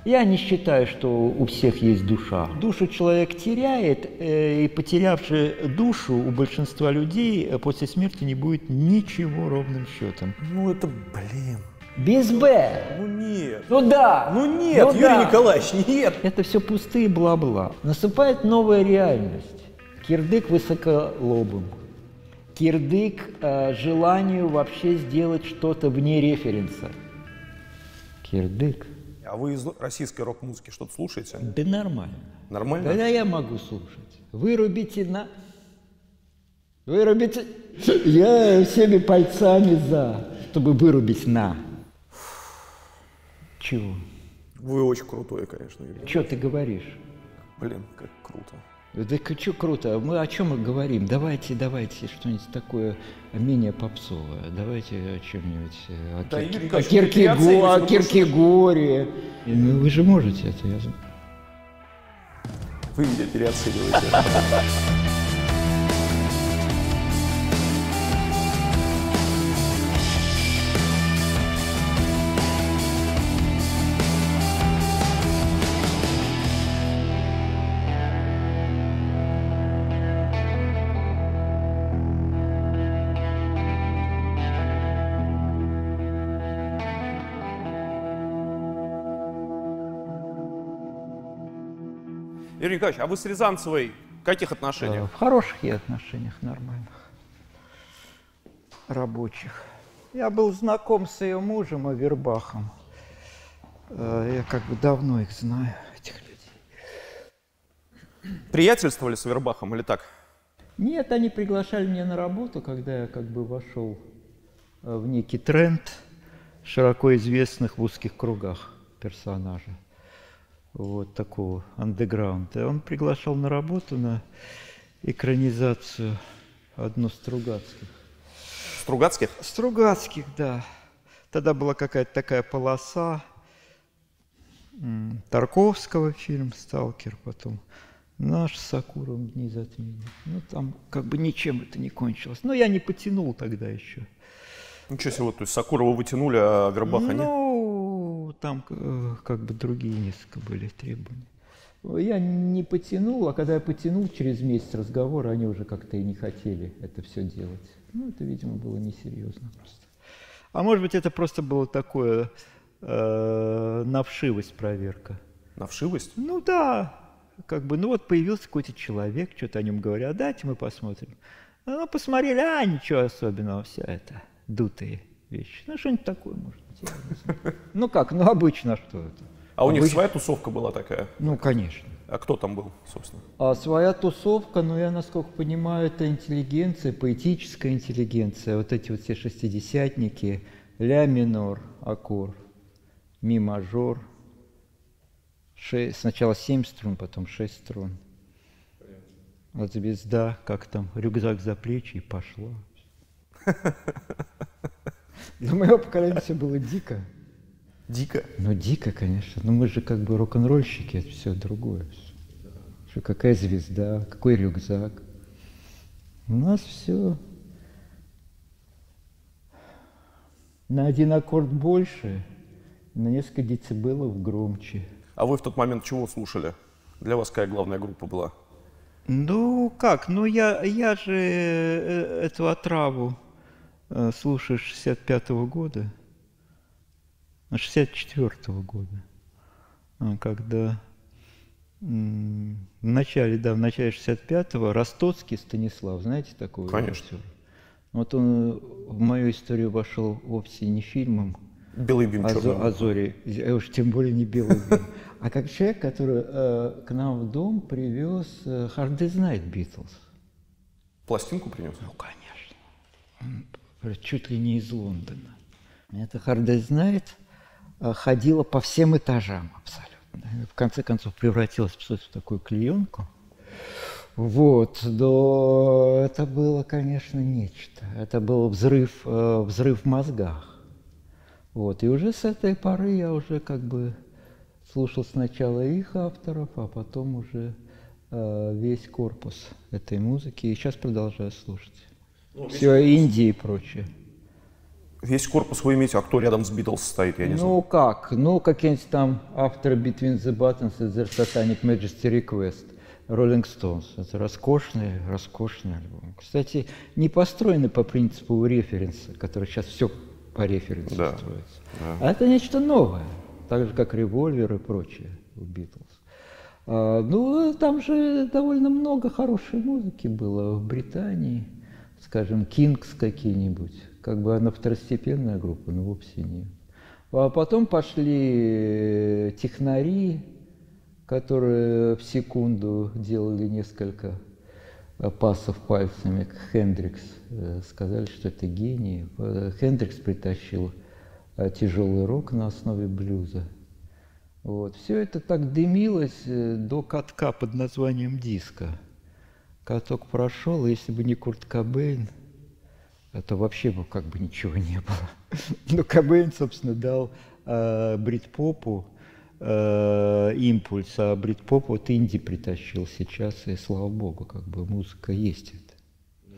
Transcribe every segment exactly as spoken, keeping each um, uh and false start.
Я не считаю, что у всех есть душа. Душу человек теряет, э, и потерявший душу у большинства людей после смерти не будет ничего ровным счетом. Ну это, блин. Без «Б». Ну нет. Ну да. Ну нет, ну, Юрий да. Николаевич, нет. Это все пустые бла-бла. Наступает новая реальность. Кирдык высоколобым. Кирдык э, желанию вообще сделать что-то вне референса. Кирдык. А вы из российской рок-музыки что-то слушаете? Да нормально. Нормально? Когда я могу слушать. Вырубите на... Вырубите... Я всеми пальцами за, чтобы вырубить на. Чего? Вы очень крутой, конечно, Юрий. Что ты говоришь? Блин, как круто. Да что круто? Мы о чем мы говорим? Давайте, давайте что-нибудь такое менее попсовое. Давайте о чем-нибудь. О, Да, Кир... Юрий о, Николаевич, Киркего... о вы Киркегоре. Ну, вы же можете это, я знаю. Вы меня переоцениваете. Юрий Николаевич, а вы с Рязанцевой в каких отношениях? В хороших я отношениях, нормальных. Рабочих. Я был знаком с ее мужем Авербахом. Я как бы давно их знаю, этих людей. Приятельствовали с Авербахом или так? Нет, они приглашали меня на работу, когда я как бы вошел в некий тренд широко известных в узких кругах персонажа. Вот такого андеграунда. Он приглашал на работу на экранизацию одну Стругацких. Стругацких? Стругацких, да. Тогда была какая-то такая полоса. Тарковского фильм «Сталкер», потом наш с Сакуровым «Дни затмения». Ну, там как бы ничем это не кончилось. Но я не потянул тогда еще. Ничего себе, то есть Сакурова вытянули, а Авербаха нет? Ну, там как бы другие несколько были требования. Я не потянул, а когда я потянул через месяц разговора, они уже как-то и не хотели это все делать. Ну, это, видимо, было несерьезно просто. А может быть, это просто было такое э, на вшивость проверка. На вшивость? Ну да, как бы, ну вот появился какой-то человек, что-то о нем говорят, дайте мы посмотрим. Ну, посмотрели, а ничего особенного, вся это. Дутые вещи. Ну, что-нибудь такое, может быть. Ну как, ну обычно что это? А у них своя тусовка была такая? Ну, конечно. А кто там был, собственно? А своя тусовка, ну, я, насколько понимаю, это интеллигенция, поэтическая интеллигенция. Вот эти вот все шестидесятники, ля минор, аккорд, ми мажор, шесть, сначала семь струн, потом шесть струн. Вот звезда, как там, рюкзак за плечи и пошла. Для моего поколения все было дико. Дико? Ну, дико, конечно. Но мы же как бы рок-н-ролльщики, это все другое. Что какая звезда, какой рюкзак. У нас все на один аккорд больше, на несколько децибелов громче. А вы в тот момент чего слушали? Для вас какая главная группа была? Ну, как? Ну, я, я же эту отраву слушаю с шестьдесят пятого года, шестьдесят четвёртого года, когда в начале, да, в начале шестьдесят пятого Ростоцкий Станислав, знаете такого? Конечно. Режиссера? Вот он в мою историю вошел вовсе не фильмом «Белый бим, черный бим». «О зоре», а уж тем более не «Белый бим», а как человек, который э, к нам в дом привез э, «Hard Day's Night» Beatles. Пластинку принес? Ну, конечно. Он чуть ли не из Лондона. Это «Hard Day's Night» э, ходила по всем этажам абсолютно. И в конце концов превратилась в такую клеенку. Вот, но это было, конечно, нечто. Это был взрыв, э, взрыв в мозгах. Вот, и уже с этой поры я уже как бы слушал сначала их авторов, а потом уже э, весь корпус этой музыки. И сейчас продолжаю слушать. Ну, все Индии и прочее. Весь корпус вы имеете, а кто рядом с Битлз стоит, я не знаю. Ну как? Ну, какие-нибудь там After Between the Buttons и Their Satanic Majesty Request, Rolling Stones. Это роскошный, роскошный альбом. Кстати, не построены по принципу референса, который сейчас все по референсу Да, строится. да. А это нечто новое, так же, как Револьвер и прочее у Битлз. А, ну, там же довольно много хорошей музыки было в Британии. Скажем, Кингс какие-нибудь. Как бы она второстепенная группа, но вовсе нет. А потом пошли технари, которые в секунду делали несколько пассов пальцами, как Хендрикс. Сказали, что это гений. Хендрикс притащил тяжелый рок на основе блюза. Вот. Все это так дымилось до катка под названием диско. Каток прошел, и если бы не Курт Кобейн, то вообще бы как бы ничего не было. Но Кобейн, собственно, дал э, брит-попу э, импульс, а брит-поп вот инди притащил сейчас, и слава богу, как бы музыка есть это.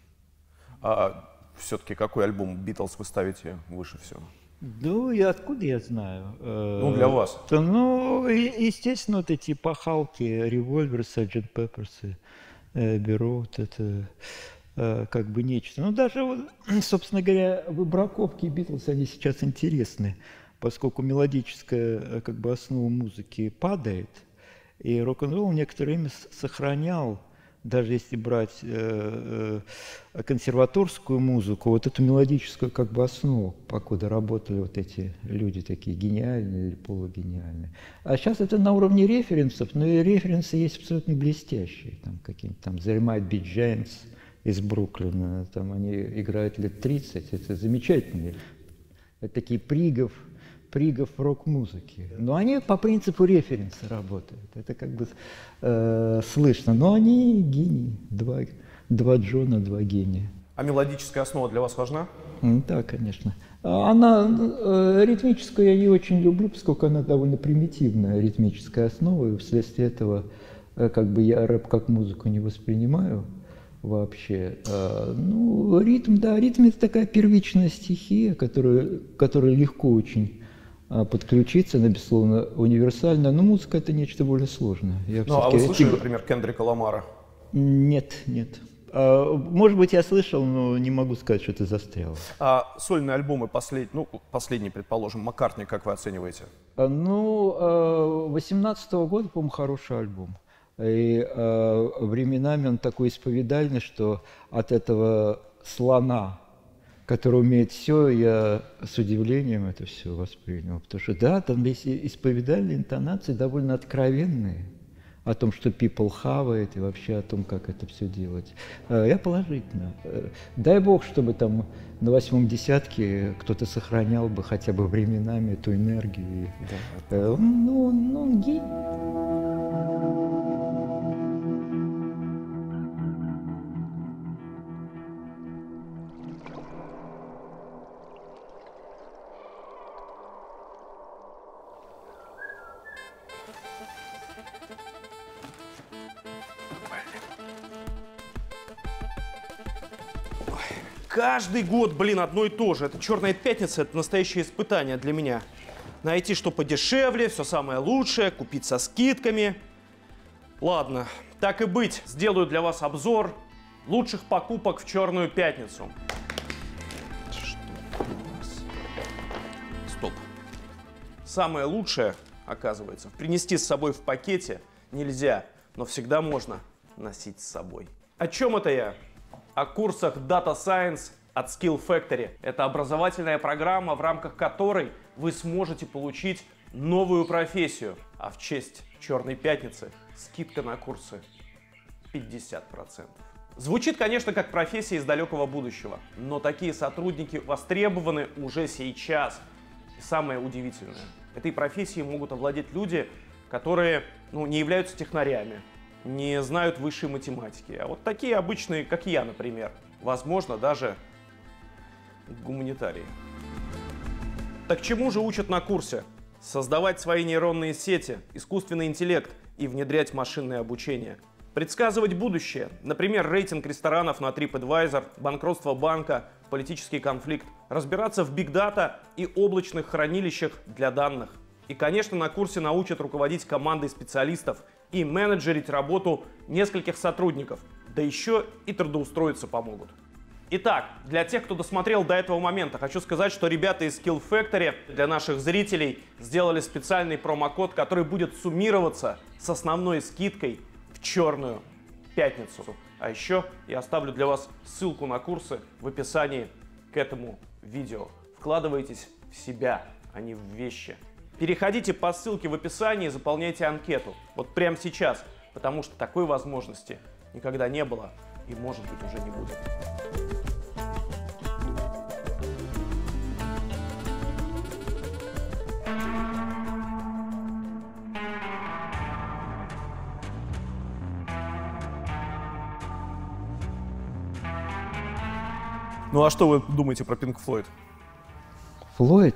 А все-таки какой альбом Битлз вы ставите выше всего? Ну, и откуда я знаю? Ну, для вас. То, ну, и, естественно, вот эти пахалки, Револьвер, Сержант Пепперс, Бюро, вот это э, как бы нечто. Ну, даже, вот, собственно говоря, выбраковки Битлз, они сейчас интересны, поскольку мелодическая как бы основа музыки падает, и рок-н-ролл некоторое время сохранял, даже если брать э, э, консерваторскую музыку, вот эту мелодическую как бы основу, покуда работали вот эти люди такие гениальные или полугениальные. А сейчас это на уровне референсов, но и референсы есть абсолютно блестящие. Там какие-нибудь там The Might Be Giants из Бруклина, там они играют лет тридцать, это замечательно. Это такие пригов, пригов рок-музыки. Но они по принципу референса работают. Это как бы э, слышно. Но они гении. Два, два Джона, два гения. А мелодическая основа для вас важна? Да, конечно. Она, э, ритмическую я не очень люблю, поскольку она довольно примитивная, ритмическая основа, и вследствие этого э, как бы я рэп как музыку не воспринимаю вообще. Э, ну, ритм, да, ритм – это такая первичная стихия, которая, которая легко очень подключиться, она, безусловно, универсальна, но музыка – это нечто более сложное. Я ну, а вы слышали, тип... например, Кендрика Ламара? Нет, нет. А, может быть, я слышал, но не могу сказать, что это застряло. А сольные альбомы, послед... ну, последний, предположим, Маккартни, как вы оцениваете? А, ну, восемнадцатого года, по-моему, хороший альбом. И а, временами он такой исповедальный, что от этого слона, который умеет все, я с удивлением это все воспринял. Потому что, да, там есть исповедальные интонации довольно откровенные о том, что people хавает, и вообще о том, как это все делать. Я положительно. Дай бог, чтобы там на восьмом десятке кто-то сохранял бы хотя бы временами эту энергию. Да. Ну, ну, он гений. Каждый год, блин, одно и то же. Это «Черная пятница» — это настоящее испытание для меня. Найти что подешевле, все самое лучшее, купить со скидками. Ладно, так и быть. Сделаю для вас обзор лучших покупок в «Черную пятницу». Что у нас? Стоп. Самое лучшее, оказывается, принести с собой в пакете нельзя, но всегда можно носить с собой. О чем это я? О курсах Data Science от Skill Factory. Это образовательная программа, в рамках которой вы сможете получить новую профессию. А в честь Черной пятницы скидка на курсы пятьдесят процентов. Звучит, конечно, как профессия из далекого будущего, но такие сотрудники востребованы уже сейчас. И самое удивительное, этой профессией могут овладеть люди, которые ну, не являются технарями, не знают высшей математики, а вот такие обычные, как я, например, возможно, даже гуманитарии. Так чему же учат на курсе? Создавать свои нейронные сети, искусственный интеллект и внедрять машинное обучение. Предсказывать будущее, например, рейтинг ресторанов на TripAdvisor, банкротство банка, политический конфликт, разбираться в биг-дата и облачных хранилищах для данных. И, конечно, на курсе научат руководить командой специалистов и менеджерить работу нескольких сотрудников, да еще и трудоустроиться помогут. Итак, для тех, кто досмотрел до этого момента, хочу сказать, что ребята из Skill Factory для наших зрителей сделали специальный промокод, который будет суммироваться с основной скидкой в черную пятницу. А еще я оставлю для вас ссылку на курсы в описании к этому видео. Вкладывайтесь в себя, а не в вещи. Переходите по ссылке в описании и заполняйте анкету. Вот прямо сейчас, потому что такой возможности никогда не было и, может быть, уже не будет. Ну а что вы думаете про Pink Floyd? Флойд?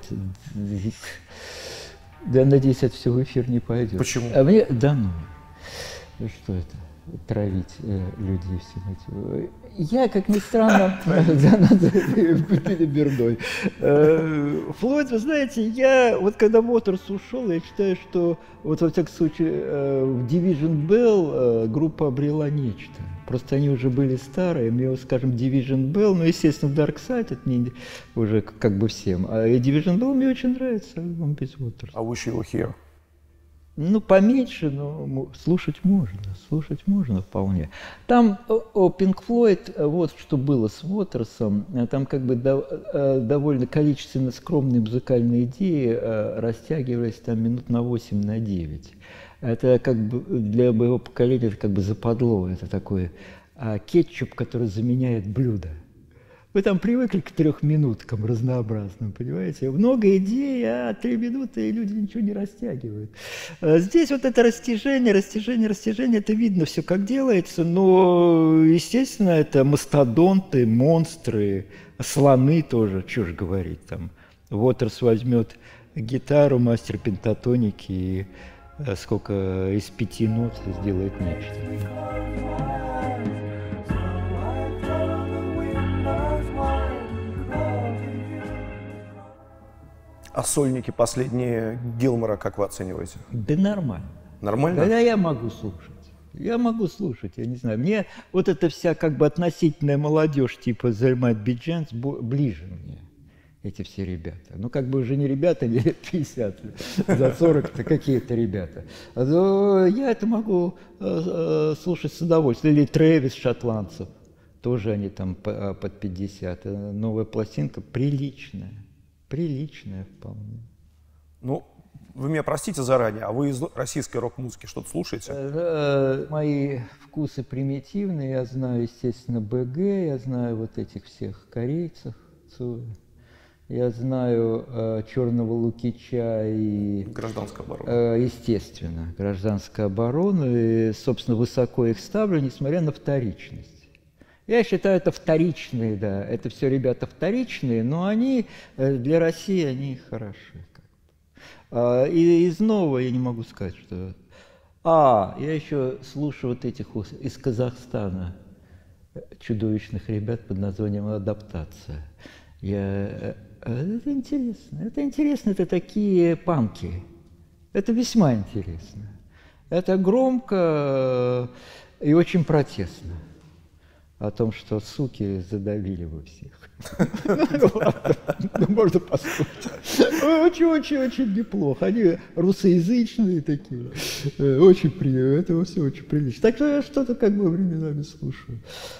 Я надеюсь, это все в эфир не пойдет. Почему? А мне, да ну, что это, травить э, людей всем этим. Я, как ни странно, переберной. Флойд, вы знаете, я, вот когда Уотерс ушел, я считаю, что, вот во всяком случае, в Division Bell группа обрела нечто. Просто они уже были старые, мне, скажем, Division Bell, ну, естественно, Dark Side, это не уже как бы всем, а Division Bell мне очень нравится, альбом без Уотерса. I wish you were here. Ну, поменьше, но слушать можно, слушать можно вполне. Там о Pink Floyd, вот что было с Уотерсом, там как бы до, довольно количественно скромные музыкальные идеи растягивались там минут на восемь, на девять. Это как бы для моего поколения это как бы западло, это такой а, кетчуп, который заменяет блюдо. Вы там привыкли к трехминуткам разнообразным, понимаете? Много идей, а три минуты и люди ничего не растягивают. Здесь вот это растяжение, растяжение, растяжение, это видно все, как делается, но, естественно, это мастодонты, монстры, слоны тоже, что ж говорить там. Уотерс возьмет гитару, мастер пентатоники и сколько из пяти нот сделает нечто. А сольники последние Гилмора как вы оцениваете? Да нормально. Нормально? Когда я могу слушать. Я могу слушать, я не знаю. Мне вот эта вся как бы относительная молодежь типа The Might Be Giants ближе мне. Эти все ребята. Ну, как бы уже не ребята, не лет пятьдесят, за сорок-то какие-то ребята. Но я это могу э, э, слушать с удовольствием. Или Трэвис, шотландцев. Тоже они там по, под пятьдесят. Новая пластинка приличная. Приличная вполне. Ну, вы меня простите заранее, а вы из российской рок-музыки что-то слушаете? Э, мои вкусы примитивные. Я знаю, естественно, БГ, я знаю вот этих всех корейцев. Я знаю э, Черного Лукича и... Гражданская оборона. Э, естественно, гражданская оборона. И, собственно, высоко их ставлю, несмотря на вторичность. Я считаю, это вторичные, да. Это все ребята вторичные, но они э, для России, они хороши. А, и из нового я не могу сказать, что... А, я еще слушаю вот этих из Казахстана чудовищных ребят под названием «Адаптация». Я... Это интересно, это интересно, это такие панки. Это весьма интересно. Это громко и очень протестно. О том, что суки задавили вы всех. Ну, можно послушать. Очень-очень-очень неплохо. Они русоязычные такие. Очень приятно. Это все очень прилично. Так что я что-то как бы временами слушаю.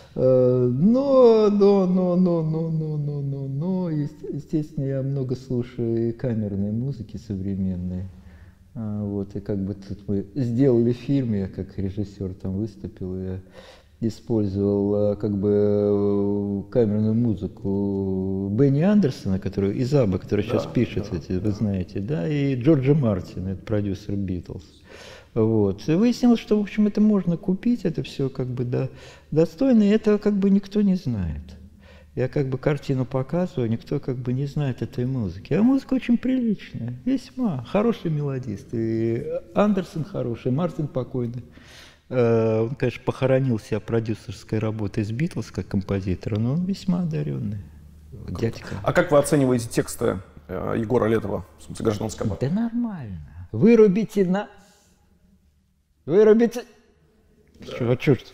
Но, но, но, но, но, но, но, но, но, естественно, я много слушаю и камерной музыки современной. Вот, и как бы тут мы сделали фильм, я как режиссер там выступил, я использовал как бы камерную музыку Бенни Андерсона, который из Абба, который да, сейчас пишет, да, эти, вы знаете, да, и Джорджа Мартина, это продюсер Битлз. Вот. И выяснилось, что, в общем, это можно купить, это все как бы да, достойно, и это как бы никто не знает. Я как бы картину показываю, никто как бы не знает этой музыки. А музыка очень приличная, весьма. Хороший мелодист. И Андерсон хороший, Мартин покойный. Он, конечно, похоронил себя продюсерской работой с Битлз как композитора, но он весьма одаренный. дядька. А как вы оцениваете тексты э, Егора Летова, в смысле гражданского? Да нормально. Вырубите на... Вырубите... Чего, черт?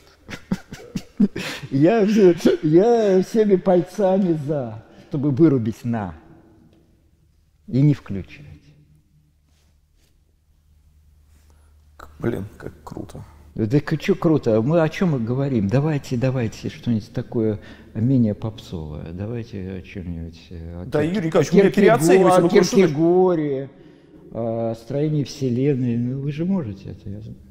Я, я всеми пальцами за, чтобы вырубить на и не включать. Блин, как круто. Да что круто? Мы о чем мы говорим? Давайте, давайте что-нибудь такое менее попсовое. Давайте о чем-нибудь. Да, Юрий Николаевич, вы меня переоцениваете. О Киркегоре, о строении Вселенной. Ну, вы же можете это, я знаю.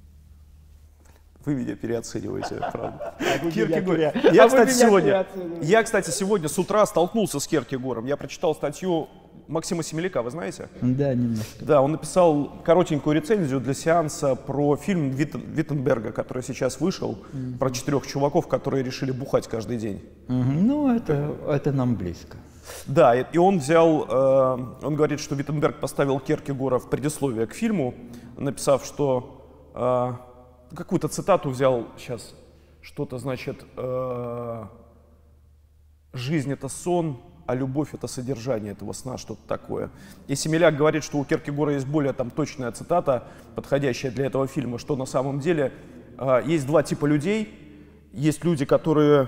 Вы меня переоцениваете, правда. Киркегор. Я, кстати, сегодня, я, кстати, сегодня с утра столкнулся с Киркегором. Я прочитал статью Максима Семеляка, вы знаете? Да, немножко. Да, он написал коротенькую рецензию для сеанса про фильм Виттен, Виттенберга, который сейчас вышел, mm-hmm. про четырех чуваков, которые решили бухать каждый день. Mm-hmm. Ну, это, это нам близко. Да, и он взял, э, он говорит, что Виттенберг поставил Киркегора в предисловие к фильму, написав, что э, какую-то цитату взял сейчас, что-то значит, э, жизнь это сон, а любовь — это содержание этого сна, что-то такое. И Семеляк говорит, что у Киркегора есть более там точная цитата, подходящая для этого фильма, что на самом деле э, есть два типа людей. Есть люди, которые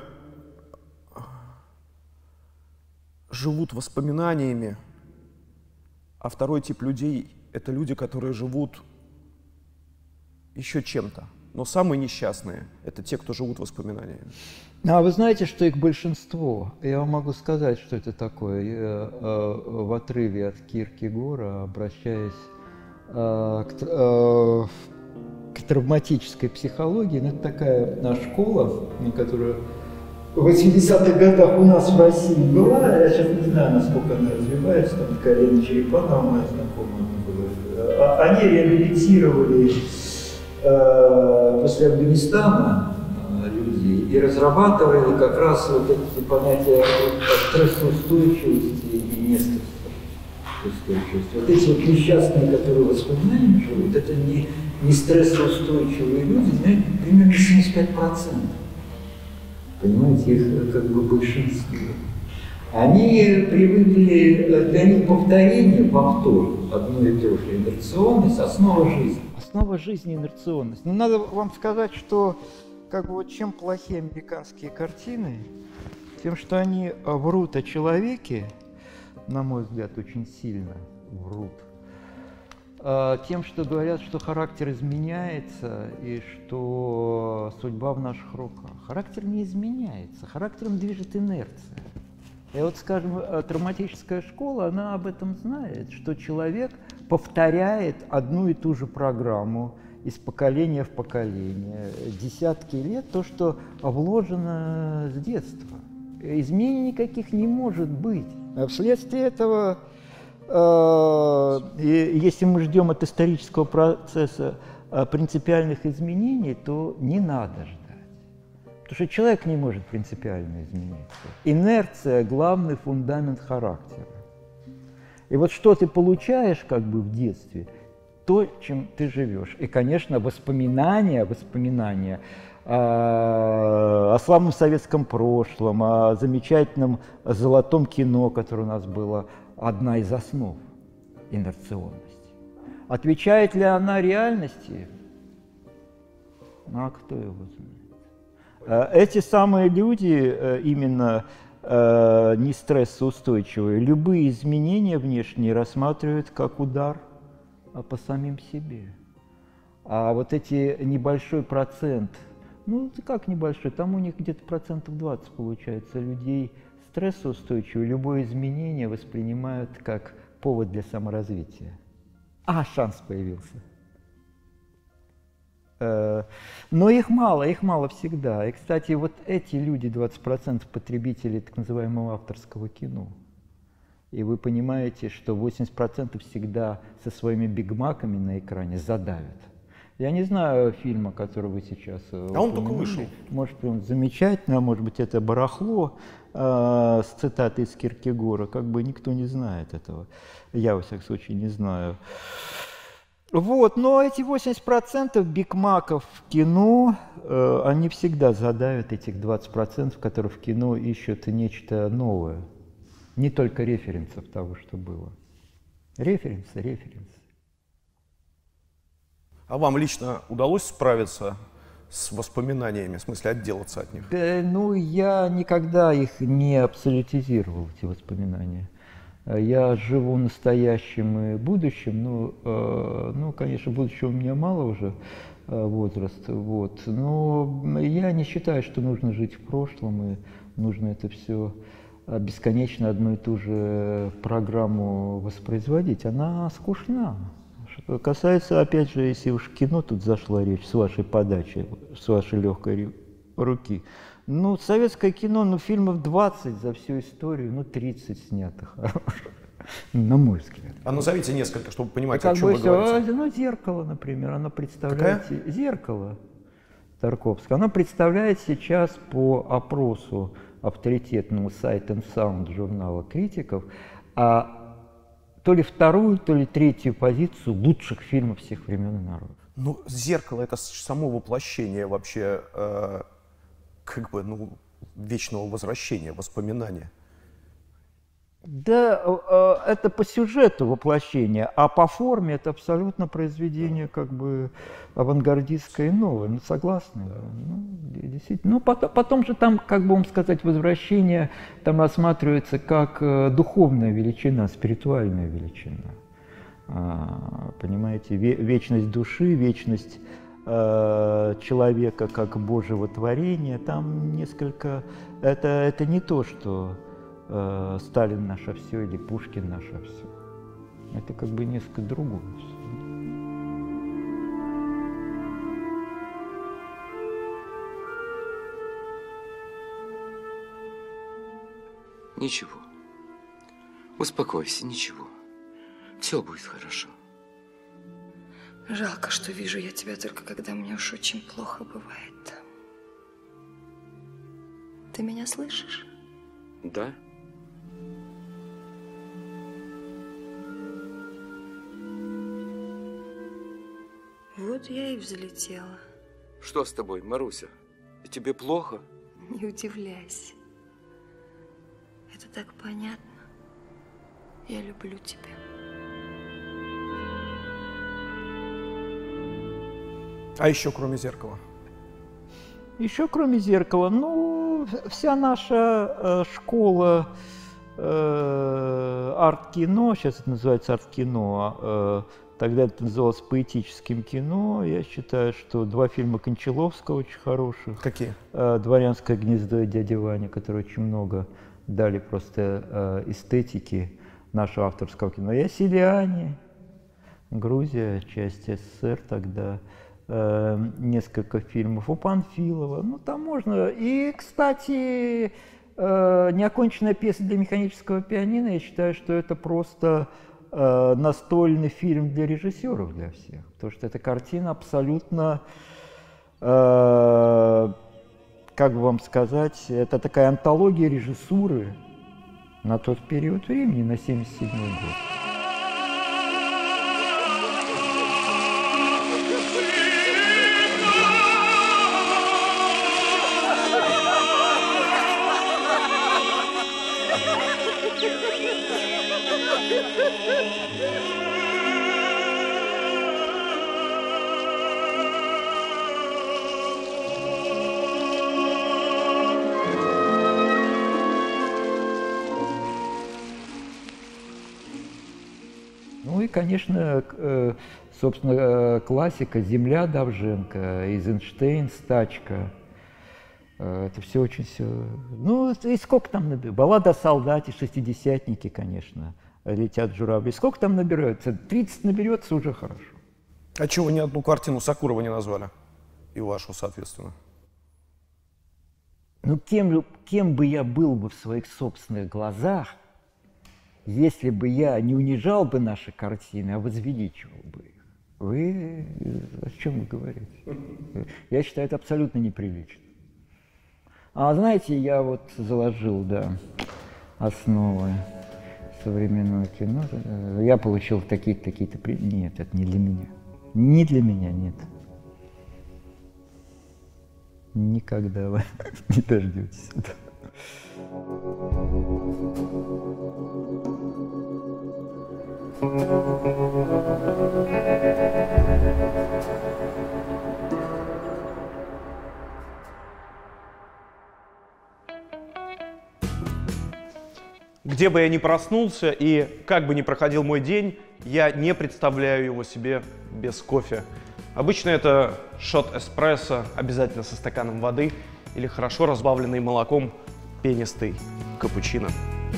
живут воспоминаниями, а второй тип людей — это люди, которые живут еще чем-то. Но самые несчастные — это те, кто живут воспоминаниями. А вы знаете, что их большинство? Я вам могу сказать, что это такое. Я, э, в отрыве от Киркегора, обращаясь э, к, э, к травматической психологии, ну, это такая школа, которая в восьмидесятых годах у нас в России была. Я сейчас не знаю, насколько она развивается. Там такая Лена Черепанова, моя знакомая была. Они реабилитировали э, после Афганистана людей и разрабатывали как раз вот эти понятия стрессоустойчивости и нестрессоустойчивости. Вот эти вот несчастные, которые воспоминания живут, это не, не стрессоустойчивые люди, знаете, примерно семьдесят пять процентов. Понимаете, их как бы большинство. Они привыкли, для них повторение, повтор одной и той же, инерционность, основа жизни. Основа жизни – инерционность. Но надо вам сказать, что как бы вот чем плохи американские картины, тем, что они врут о человеке, на мой взгляд, очень сильно врут, тем, что говорят, что характер изменяется и что судьба в наших руках. Характер не изменяется, характером движет инерция. И вот, скажем, травматическая школа, она об этом знает, что человек повторяет одну и ту же программу из поколения в поколение, десятки лет, то, что вложено с детства. Изменений никаких не может быть. А вследствие этого, э, если мы ждем от исторического процесса принципиальных изменений, то не надо ждать. Потому что человек не может принципиально измениться. Инерция – главный фундамент характера. И вот что ты получаешь как бы в детстве – то, чем ты живешь. И, конечно, воспоминания, воспоминания о, о славном советском прошлом, о замечательном золотом кино, которое у нас было, одна из основ инерционности. Отвечает ли она реальности? Ну, а кто его знает? Эти самые люди, именно не стрессоустойчивые, любые изменения внешние рассматривают как удар по самим себе. А вот эти небольшой процент, ну как небольшой, там у них где-то процентов двадцать получается людей стрессоустойчивые, любое изменение воспринимают как повод для саморазвития. А, шанс появился. Но их мало, их мало всегда. И, кстати, вот эти люди, двадцать процентов потребителей так называемого авторского кино. И вы понимаете, что восемьдесят процентов всегда со своими бигмаками на экране задавят. Я не знаю фильма, который вы сейчас... А он только вышел. Может, он замечательный, а может быть, это барахло э, с цитатой из Киркегора. Как бы никто не знает этого. Я, во всяком случае, не знаю. Вот, но эти восемьдесят процентов бигмаков в кино, э, они всегда задавят этих двадцать процентов, которые в кино ищут нечто новое. Не только референсов того, что было. Референсы, референсы. А вам лично удалось справиться с воспоминаниями, в смысле отделаться от них? Да, ну, я никогда их не абсолютизировал, эти воспоминания. Я живу настоящим и будущим. Ну, э, ну, конечно, будущего у меня мало уже э, возраст, вот. Но я не считаю, что нужно жить в прошлом и нужно это все бесконечно одну и ту же программу воспроизводить. Она скучна. Что касается, опять же, если уж кино тут зашла речь с вашей подачи, с вашей легкой руки. Ну, советское кино, ну, фильмов двадцать за всю историю, ну, тридцать снято хороших, на мой взгляд. А назовите несколько, чтобы понимать, как о чем бы вы все, говорите. Ну, «Зеркало», например, оно представляет... Какая? «Зеркало» Тарковского. Оно представляет сейчас по опросу авторитетному Sight and Sound журнала критиков, а то ли вторую, то ли третью позицию лучших фильмов всех времен и народов. Ну, «Зеркало» — это само воплощение вообще, э, как бы, ну, вечного возвращения, воспоминания. Да, э, это по сюжету воплощение, а по форме это абсолютно произведение как бы авангардистское и новое. Ну, согласны? Ну, действительно. Ну, потом, потом же там, как бы вам сказать, возвращение там рассматривается как э, духовная величина, спиритуальная величина. А, понимаете, ве вечность души, вечность э, человека как Божьего творения, там несколько... Это, это не то, что... Сталин наше все или Пушкин наше все. Это как бы несколько другое. Ничего. Успокойся, ничего. Все будет хорошо. Жалко, что вижу я тебя только когда мне уж очень плохо бывает. Ты меня слышишь? Да? Вот я и взлетела. Что с тобой, Маруся? Тебе плохо? Не удивляйся. Это так понятно. Я люблю тебя. А еще кроме «Зеркала»? Еще кроме «Зеркала», ну, вся наша э, школа э, арт-кино, сейчас это называется арт-кино, э, тогда это называлось поэтическим кино. Я считаю, что два фильма Кончаловского очень хороших. Какие? Э, «Дворянское гнездо» и «Дядя Ваня», которые очень много дали просто э, эстетики нашего авторского кино. И «Осилиане», Грузия, часть СССР тогда. Э, несколько фильмов у Панфилова, ну там можно. И, кстати, э, неоконченная пьеса для механического пианино, я считаю, что это просто э, настольный фильм для режиссеров, для всех, потому что эта картина абсолютно, э, как бы вам сказать, это такая антология режиссуры на тот период времени, на семьдесят седьмой год. Ну и, конечно, собственно, классика «Земля» Довженко, Эйзенштейн, «Стачка». Это все очень все... Ну, и сколько там набирается? «Баллада о солдате», «Шестидесятники», конечно, «Летят журавли». Сколько там набирается? тридцать наберется, уже хорошо. А чего ни одну картину Сакурова не назвали? И вашу, соответственно. Ну, кем, кем бы я был бы в своих собственных глазах, если бы я не унижал бы наши картины, а возвеличивал бы их? Вы о чем вы говорите? Я считаю, это абсолютно неприлично. А знаете, я вот заложил, да, основы современного кино. Я получил такие-то, такие-то... Нет, это не для меня. Не для меня, нет. Никогда вы не дождетесь этого. Где бы я ни проснулся и как бы ни проходил мой день, я не представляю его себе без кофе. Обычно это шот эспрессо, обязательно со стаканом воды, или хорошо разбавленный молоком пенистый капучино.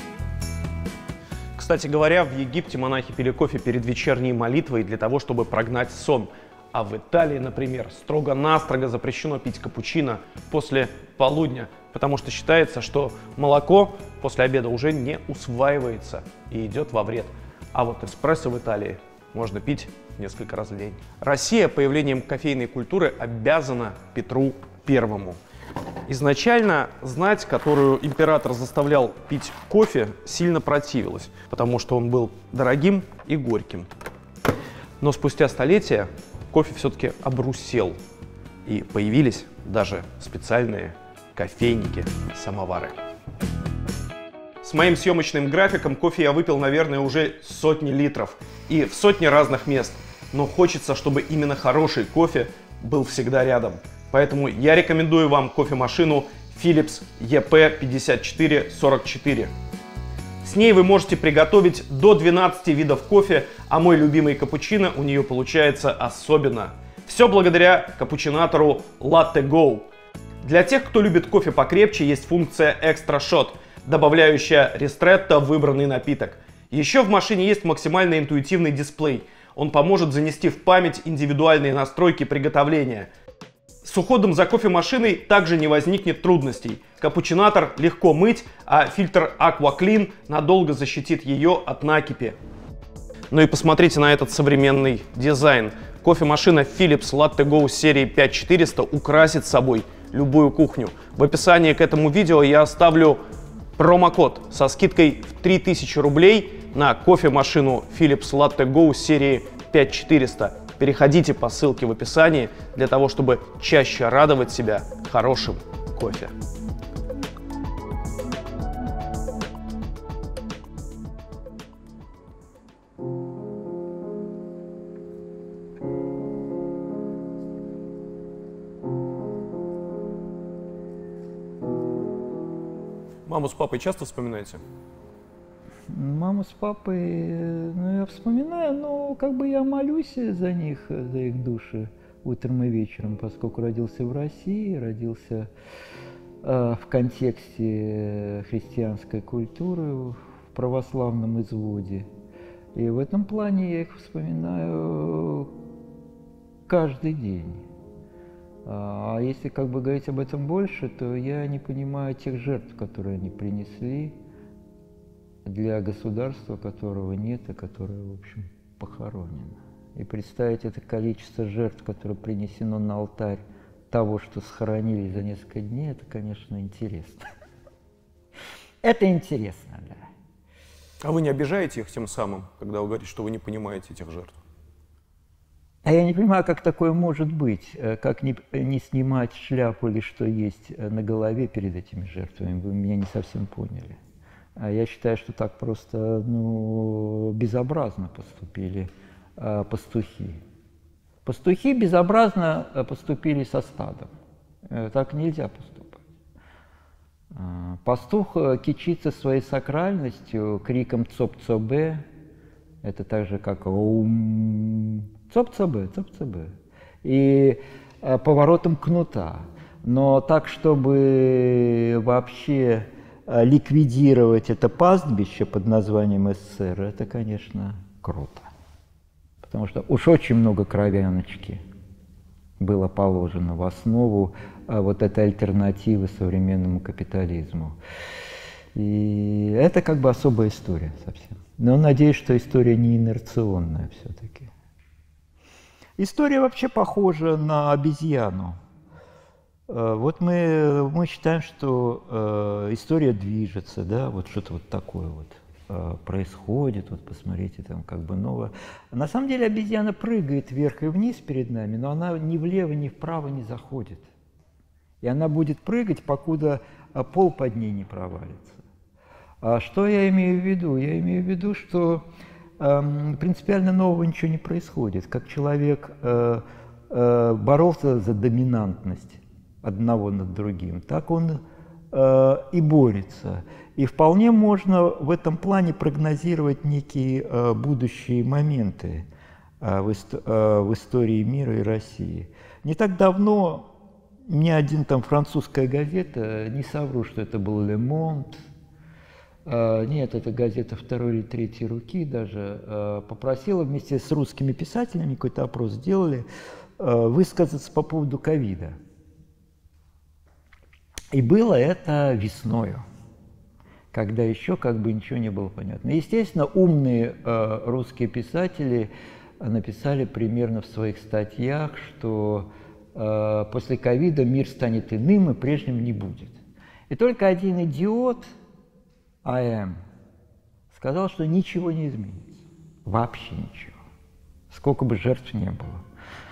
Кстати говоря, в Египте монахи пили кофе перед вечерней молитвой для того, чтобы прогнать сон. А в Италии, например, строго-настрого запрещено пить капучино после полудня, потому что считается, что молоко после обеда уже не усваивается и идет во вред. А вот эспрессо в Италии можно пить несколько раз в день. Россия появлением кофейной культуры обязана Петру Первому. Изначально знать, которую император заставлял пить кофе, сильно противилась, потому что он был дорогим и горьким. Но спустя столетия кофе все-таки обрусел, и появились даже специальные кофейники-самовары. С моим съемочным графиком кофе я выпил, наверное, уже сотни литров и в сотни разных мест. Но хочется, чтобы именно хороший кофе был всегда рядом. Поэтому я рекомендую вам кофемашину Philips и пи пятьдесят четыре сорок четыре. С ней вы можете приготовить до двенадцати видов кофе, а мой любимый капучино у нее получается особенно. Все благодаря капучинатору Latte Go. Для тех, кто любит кофе покрепче, есть функция Extra Shot, добавляющая ристретто в выбранный напиток. Еще в машине есть максимально интуитивный дисплей. Он поможет занести в память индивидуальные настройки приготовления. С уходом за кофемашиной также не возникнет трудностей. Капучинатор легко мыть, а фильтр AquaClean надолго защитит ее от накипи. Ну и посмотрите на этот современный дизайн. Кофемашина Philips Latte Go серии пять четыреста украсит собой любую кухню. В описании к этому видео я оставлю промокод со скидкой в три тысячи рублей на кофемашину Philips Latte Go серии пять четыреста. Переходите по ссылке в описании для того, чтобы чаще радовать себя хорошим кофе. Маму с папой часто вспоминаете? Маму с папой, ну, я вспоминаю, но как бы я молюсь за них, за их души утром и вечером, поскольку родился в России, родился э, в контексте христианской культуры, в православном изводе. И в этом плане я их вспоминаю каждый день. А если как бы говорить об этом больше, то я не понимаю тех жертв, которые они принесли для государства, которого нет и которое, в общем, похоронено. И представить это количество жертв, которое принесено на алтарь того, что схоронили за несколько дней, это, конечно, интересно. Это интересно, да. А вы не обижаете их тем самым, когда вы говорите, что вы не понимаете этих жертв? А я не понимаю, как такое может быть, как не, не снимать шляпу или что есть на голове перед этими жертвами. Вы меня не совсем поняли. А я считаю, что так просто, ну, безобразно поступили а, пастухи. Пастухи безобразно поступили со стадом. Так нельзя поступать. А, пастух кичится своей сакральностью криком «цоп-цобе». Это так же, как «ум». «Цоп-цобе», «цоп-цобе». И а, поворотом кнута. Но так, чтобы вообще ликвидировать это пастбище под названием СССР, это, конечно, круто. Потому что уж очень много кровяночки было положено в основу вот этой альтернативы современному капитализму. И это как бы особая история совсем. Но надеюсь, что история не инерционная все-таки. История вообще похожа на обезьяну. Вот мы, мы считаем, что э, история движется, да, вот что-то вот такое вот. э, происходит, вот посмотрите, там как бы новое. На самом деле обезьяна прыгает вверх и вниз перед нами, но она ни влево, ни вправо не заходит. И она будет прыгать, покуда пол под ней не провалится. А что я имею в виду? Я имею в виду, что э, принципиально нового ничего не происходит. Как человек э, э, боролся за доминантность одного над другим, так он э, и борется. И вполне можно в этом плане прогнозировать некие э, будущие моменты э, в, ист э, в истории мира и России. Не так давно ни один там французская газета, не совру, что это был «Le Monde», э, нет, это газета второй или третьей руки даже, э, попросила вместе с русскими писателями, какой-то опрос сделали, э, высказаться по поводу ковида. И было это весною, когда еще как бы ничего не было понятно. Естественно, умные э, русские писатели написали примерно в своих статьях, что э, после ковида мир станет иным и прежним не будет. И только один идиот, А М, сказал, что ничего не изменится. Вообще ничего. Сколько бы жертв не было.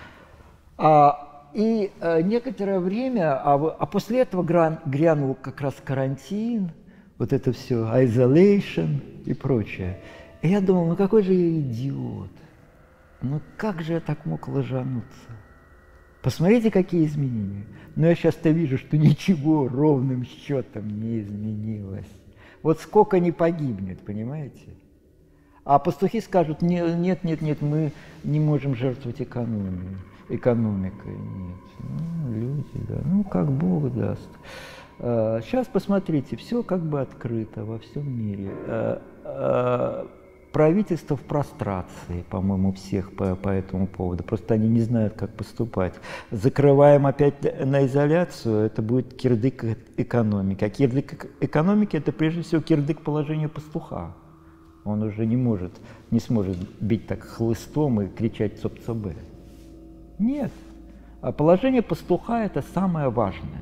А И э, некоторое время, а, а после этого гран, грянул как раз карантин, вот это все, isolation и прочее. И я думал, ну какой же я идиот, ну как же я так мог ложануться? Посмотрите, какие изменения. Но я сейчас-то вижу, что ничего ровным счетом не изменилось. Вот сколько не погибнет, понимаете? А пастухи скажут, нет, нет, нет, нет, мы не можем жертвовать экономией. Экономикой, нет. Ну, люди, да. Ну, как Бог даст. А, сейчас посмотрите, все как бы открыто во всем мире. А, а, правительство в прострации, по-моему, всех по, по этому поводу. Просто они не знают, как поступать. Закрываем опять на изоляцию, это будет кирдык экономики. А кирдык экономики – это прежде всего кирдык положения пастуха. Он уже не может, не сможет бить так хлыстом и кричать «цоп-цобе». Нет. А положение пастуха – это самое важное.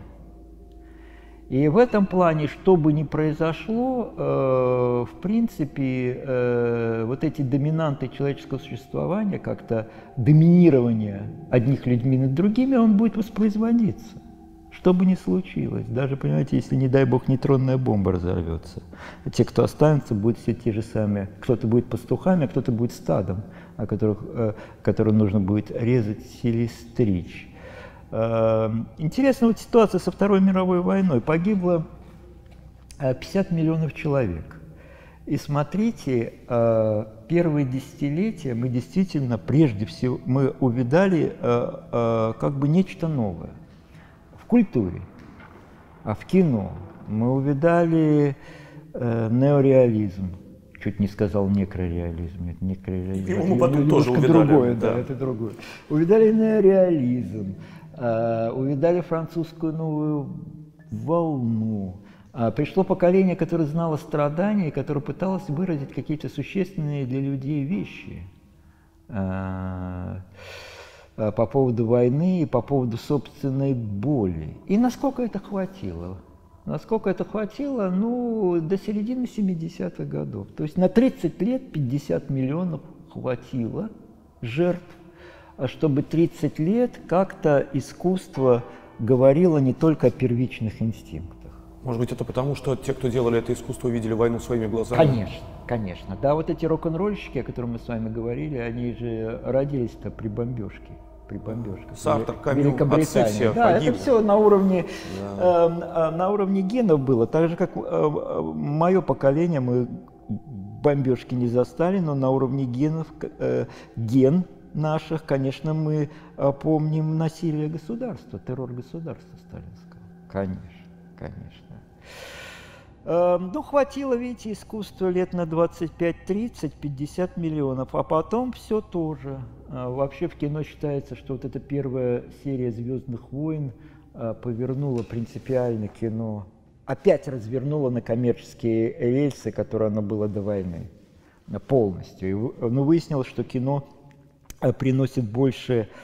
И в этом плане, что бы ни произошло, э, в принципе, э, вот эти доминанты человеческого существования, как-то доминирование одних людьми над другими, он будет воспроизводиться. Что бы ни случилось. Даже, понимаете, если, не дай бог, нейтронная бомба разорвется. Те, кто останется, будут все те же самые. Кто-то будет пастухами, а кто-то будет стадом, о которых, э, которое нужно будет резать или стричь. Э, интересная вот ситуация со Второй мировой войной. Погибло пятьдесят миллионов человек. И смотрите, э, первые десятилетия мы действительно, прежде всего, мы увидали э, э, как бы нечто новое. В культуре, а в кино мы увидали э, неореализм. Чуть не сказал некрореализм. Это некрореализм. Мы потом тоже увидали. Другое, да. да, это другое. Увидали неореализм, э, увидали французскую новую волну. А пришло поколение, которое знало страдания, и которое пыталось выразить какие-то существенные для людей вещи. Э, по поводу войны и по поводу собственной боли. И насколько это хватило? Насколько это хватило? Ну, до середины семидесятых годов. То есть на тридцать лет пятьдесят миллионов хватило жертв, чтобы тридцать лет как-то искусство говорило не только о первичных инстинктах. Может быть, это потому, что те, кто делали это искусство, увидели войну своими глазами? Конечно, конечно. Да, вот эти рок-н-ролльщики, о которых мы с вами говорили, они же родились-то при бомбежке. При бомбежке. Сартр, Камю, отцы все да, погибли. это все на уровне, да. э, на уровне генов было. Так же, как э, мое поколение, мы бомбежки не застали, но на уровне генов, э, ген наших, конечно, мы э, помним насилие государства, террор государства сталинского. Конечно, конечно. Ну, хватило, видите, искусства лет на двадцать пять, тридцать, пятьдесят миллионов, а потом все тоже. Вообще в кино считается, что вот эта первая серия «Звездных войн» повернула принципиально кино, опять развернула на коммерческие рельсы, которые оно было до войны, полностью. Но выяснилось, что кино приносит больше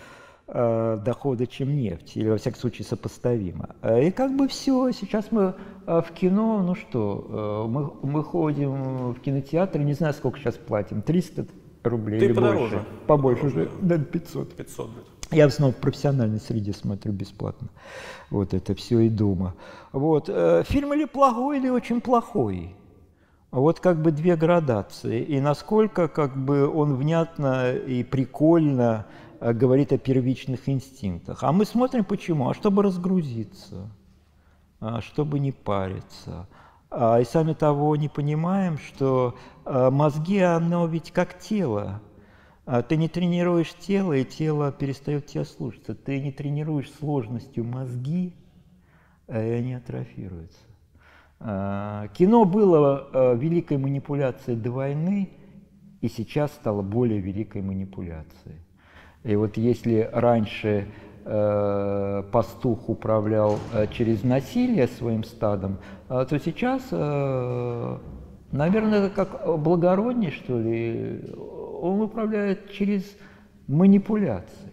э, дохода, чем нефть, или во всяком случае сопоставимо. И как бы все, сейчас мы э, в кино, ну что, э, мы, мы ходим в кинотеатр, не знаю, сколько сейчас платим, триста рублей Ты или подороже. больше? Побольше Подороже, уже, да, пятьсот. пятьсот лет. Я в основном в профессиональной среде смотрю бесплатно. Вот это все и дома. Вот. э, Фильм или плохой, или очень плохой. Вот как бы две градации. И насколько как бы он внятно и прикольно э, говорит о первичных инстинктах. А мы смотрим почему? А чтобы разгрузиться, а чтобы не париться. А, и сами того не понимаем, что э, мозги, оно ведь как тело. А ты не тренируешь тело, и тело перестает тебя слушаться. Ты не тренируешь сложностью мозги, и они атрофируются. Кино было великой манипуляцией до войны, и сейчас стало более великой манипуляцией. И вот если раньше э, пастух управлял э, через насилие своим стадом, э, то сейчас, э, наверное, это как благороднее, что ли, он управляет через манипуляции.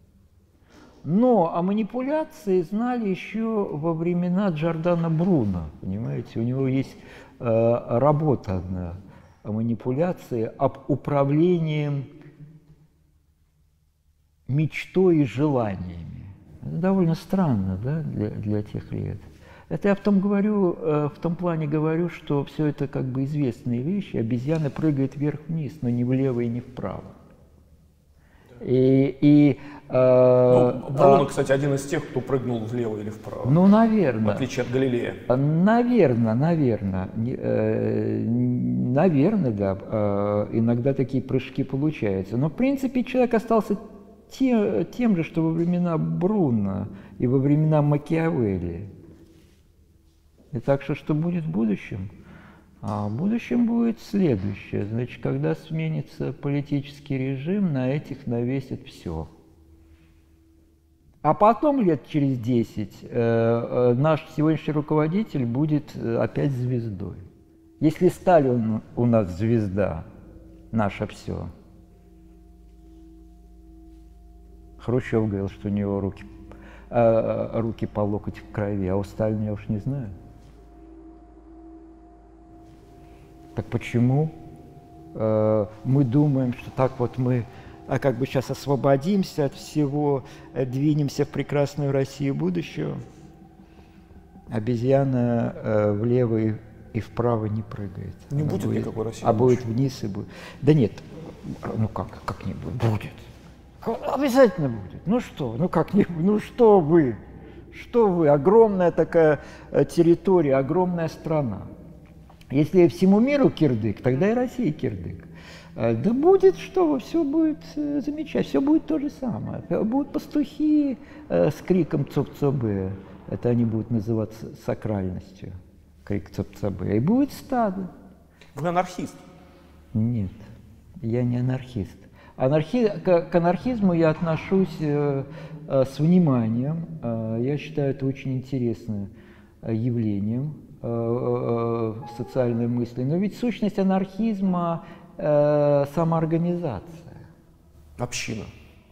Но о манипуляции знали еще во времена Джордано Бруно, понимаете? У него есть э, работа одна о манипуляции, об управлении мечтой и желаниями. Это довольно странно, да, для, для тех лет. Это я в том, говорю, э, в том плане говорю, что все это как бы известные вещи. Обезьяна прыгает вверх-вниз, но не влево и не вправо. И, и, э, Ну, Бруно, а, кстати, один из тех, кто прыгнул влево или вправо. ну, наверное. В отличие от Галилея. Наверное, наверное. Э, наверное, да. Э, иногда такие прыжки получаются. Но, в принципе, человек остался те, тем же, что во времена Бруно и во времена Макиавелли. И так что, что будет в будущем? А в будущем будет следующее. Значит, когда сменится политический режим, на этих навесит все. А потом, лет через десять, э, э, наш сегодняшний руководитель будет опять звездой. Если Сталин у нас звезда, наше все. Хрущев говорил, что у него руки, э, руки по локоть в крови, а у Сталина я уж не знаю. Так почему э, мы думаем, что так вот мы а как бы сейчас освободимся от всего, э, двинемся в прекрасную Россию будущего? Обезьяна э, влево и, и вправо не прыгает. Не Она будет будет, никакой России а будет будущего. вниз и будет. Да нет, ну как, как не будет? Будет. Обязательно будет. Ну что, ну как не будет? Ну что вы? Что вы? Огромная такая территория, огромная страна. Если всему миру кирдык, тогда и России кирдык. Да будет что, все будет замечательно, все будет то же самое. Будут пастухи с криком цоп-цобы, это они будут называться сакральностью, крик цоп-цобы, и будет стадо. Вы анархист. Нет, я не анархист. Анархи... К, к анархизму я отношусь э, э, с вниманием, э, я считаю это очень интересным э, явлением. Социальной мысли. Но ведь сущность анархизма э, – самоорганизация. Община.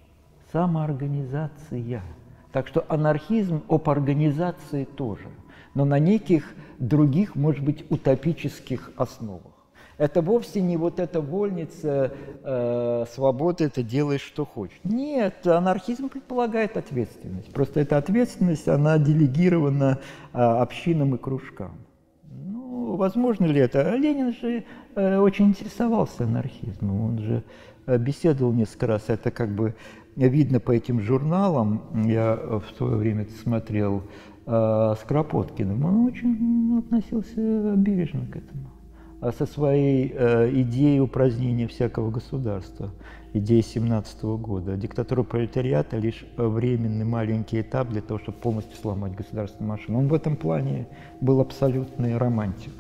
Самоорганизация. Так что анархизм об организации тоже, но на неких других, может быть, утопических основах. Это вовсе не вот эта вольница э, свободы, ты делаешь, что хочешь. Нет, анархизм предполагает ответственность. Просто эта ответственность, она делегирована э, общинам и кружкам. Ну, возможно ли это? Ленин же э, очень интересовался анархизмом. Он же э, беседовал несколько раз. Это как бы видно по этим журналам. Я в свое время смотрел э, с Кропоткиным. Он очень относился бережно к этому. Со своей э, идеей упразднения всякого государства, идеей семнадцатого года. Диктатура пролетариата – лишь временный маленький этап для того, чтобы полностью сломать государственную машину. Он в этом плане был абсолютный романтик.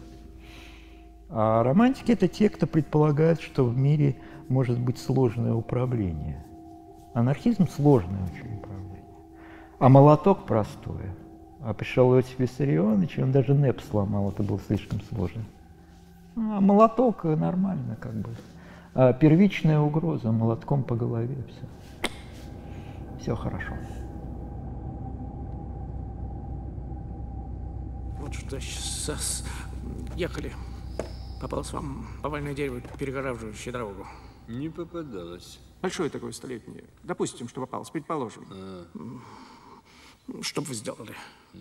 А романтики – это те, кто предполагает, что в мире может быть сложное управление. Анархизм – сложное очень управление. А молоток – простое. А пришел Иосиф Виссарионович, он даже НЭП сломал, это было слишком сложно. А молоток нормально, как бы. А первичная угроза, молотком по голове, все. все хорошо. Вот что сейчас ехали. Попалось вам повальное дерево, перегораживающее дорогу. Не попадалось. Большое такое столетнее. Допустим, что попалось, предположим. А. Что бы вы сделали?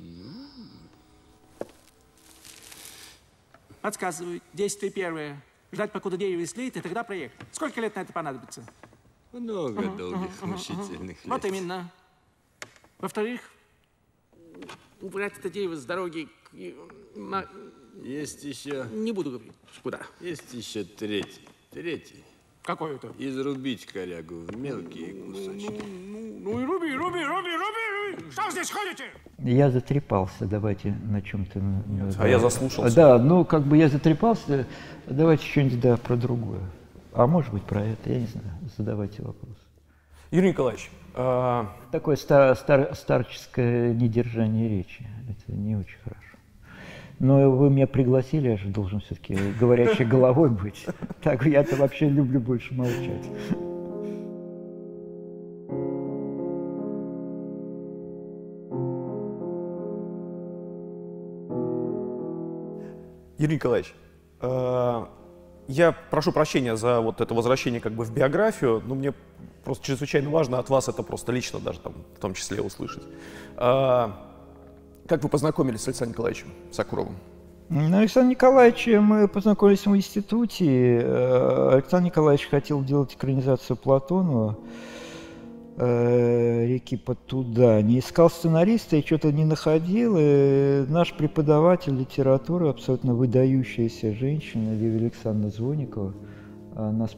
Подсказываю. Действие первое. Ждать, покуда дерево слеет, и тогда проехать. Сколько лет на это понадобится? Много uh-huh, долгих, uh-huh, мучительных uh-huh. лет. Вот именно. Во-вторых, убрать это дерево с дороги. На... Есть еще... Не буду говорить. Куда? Есть еще третий. Третий. Какой это? Изрубить корягу в мелкие кусочки. Ну, ну, ну и руби, руби, руби, руби! Что здесь ходите? Я затрепался, давайте на чем-то... Нет, да. А я заслушался. Да, ну как бы я затрепался, давайте что-нибудь, да, про другое. А может быть про это, я не знаю, задавайте вопрос. Юрий Николаевич. А... Такое стар, стар, старческое недержание речи, это не очень хорошо. Но вы меня пригласили, я же должен все-таки говорящей головой быть. Так я-то вообще люблю больше молчать. Юрий Николаевич, э, я прошу прощения за вот это возвращение как бы в биографию, но мне просто чрезвычайно важно от вас это просто лично даже там в том числе услышать. Э, как вы познакомились с Александром Николаевичем Сокуровым? Ну, Александр Николаевич, мы познакомились в институте. Александр Николаевич хотел делать экранизацию Платонова «Реки под Тудань». Искал сценариста и что-то не находил. И наш преподаватель литературы, абсолютно выдающаяся женщина, Лилия Александровна Звоникова, нас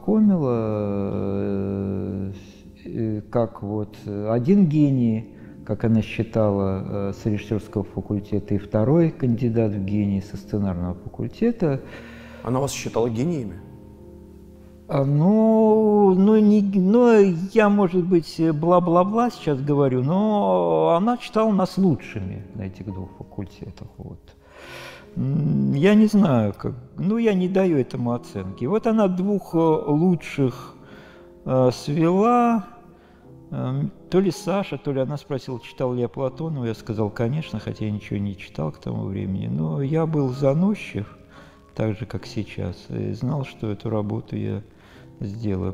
познакомила как вот один гений, как она считала, с режиссерского факультета, и второй кандидат в гении со сценарного факультета. Она вас считала гениями? А, ну, ну, не, ну, я, может быть, бла-бла-бла сейчас говорю, но она считала нас лучшими на этих двух факультетах. Вот. Я не знаю, как, ну, я не даю этому оценки. Вот она двух лучших э, свела. То ли Саша, то ли она спросила, читал ли я Платонова. Я сказал, конечно, хотя я ничего не читал к тому времени. Но я был заносчив, так же, как сейчас, и знал, что эту работу я сделаю.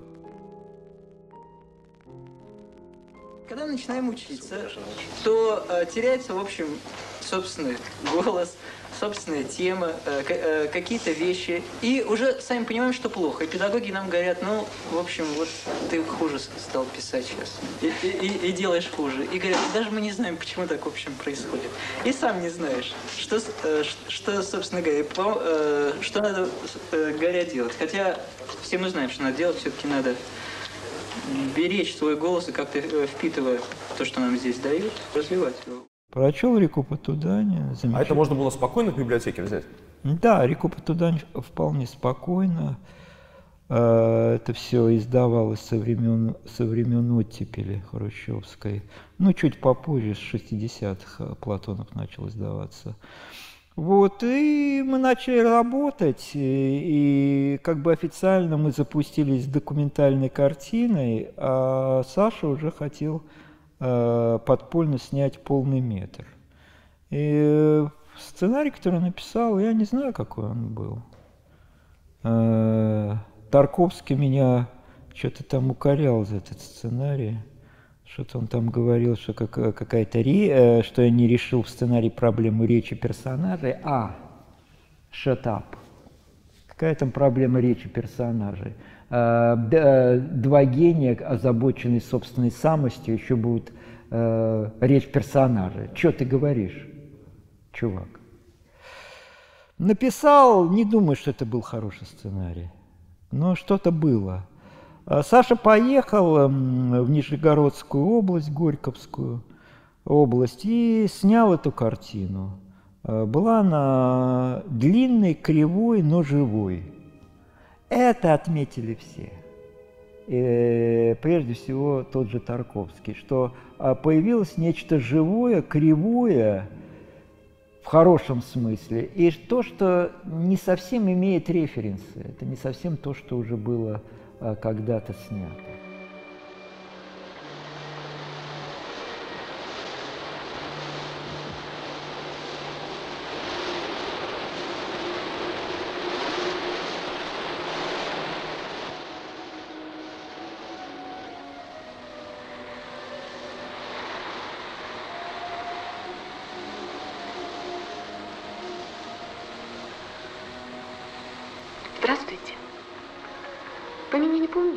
Когда мы начинаем учиться, то э, теряется, в общем, собственный голос, собственная тема, э, э, какие-то вещи. И уже сами понимаем, что плохо. И педагоги нам говорят, ну, в общем, вот ты хуже стал писать сейчас. И, и, и делаешь хуже. И говорят, даже мы не знаем, почему так, в общем, происходит. И сам не знаешь, что, э, что собственно говоря, по, э, что надо, э, говоря, делать. Хотя все мы знаем, что надо делать, все-таки надо беречь свой голос и как-то впитывая то, что нам здесь дают, развивать его. Прочел «Реку по Тудань». А это можно было спокойно в библиотеке взять? Да, «Реку по Тудань» вполне спокойно. Это все издавалось со времен, со времен оттепели хрущевской. Ну, чуть попозже, с шестидесятых, Платонов начал издаваться. Вот, и мы начали работать, и, и как бы официально мы запустились с документальной картиной, а Саша уже хотел э, подпольно снять полный метр. И сценарий, который он написал, я не знаю, какой он был. Э, Тарковский меня что-то там укорял за этот сценарий. Что-то он там говорил, что как, какая-то ре, что я не решил в сценарии проблему речи персонажей. А, shut up. Какая там проблема речи персонажей? Два гения, озабоченные собственной самостью, еще будут э, речь персонажей. Что ты говоришь, чувак? Написал, не думаю, что это был хороший сценарий, но что-то было. Саша поехал в Нижегородскую область, Горьковскую область, и снял эту картину. Была она длинной, кривой, но живой. Это отметили все. И прежде всего тот же Тарковский, что появилось нечто живое, кривое, в хорошем смысле, и то, что не совсем имеет референсы. Это не совсем то, что уже было когда-то снято. Здравствуйте. Вы меня не помните?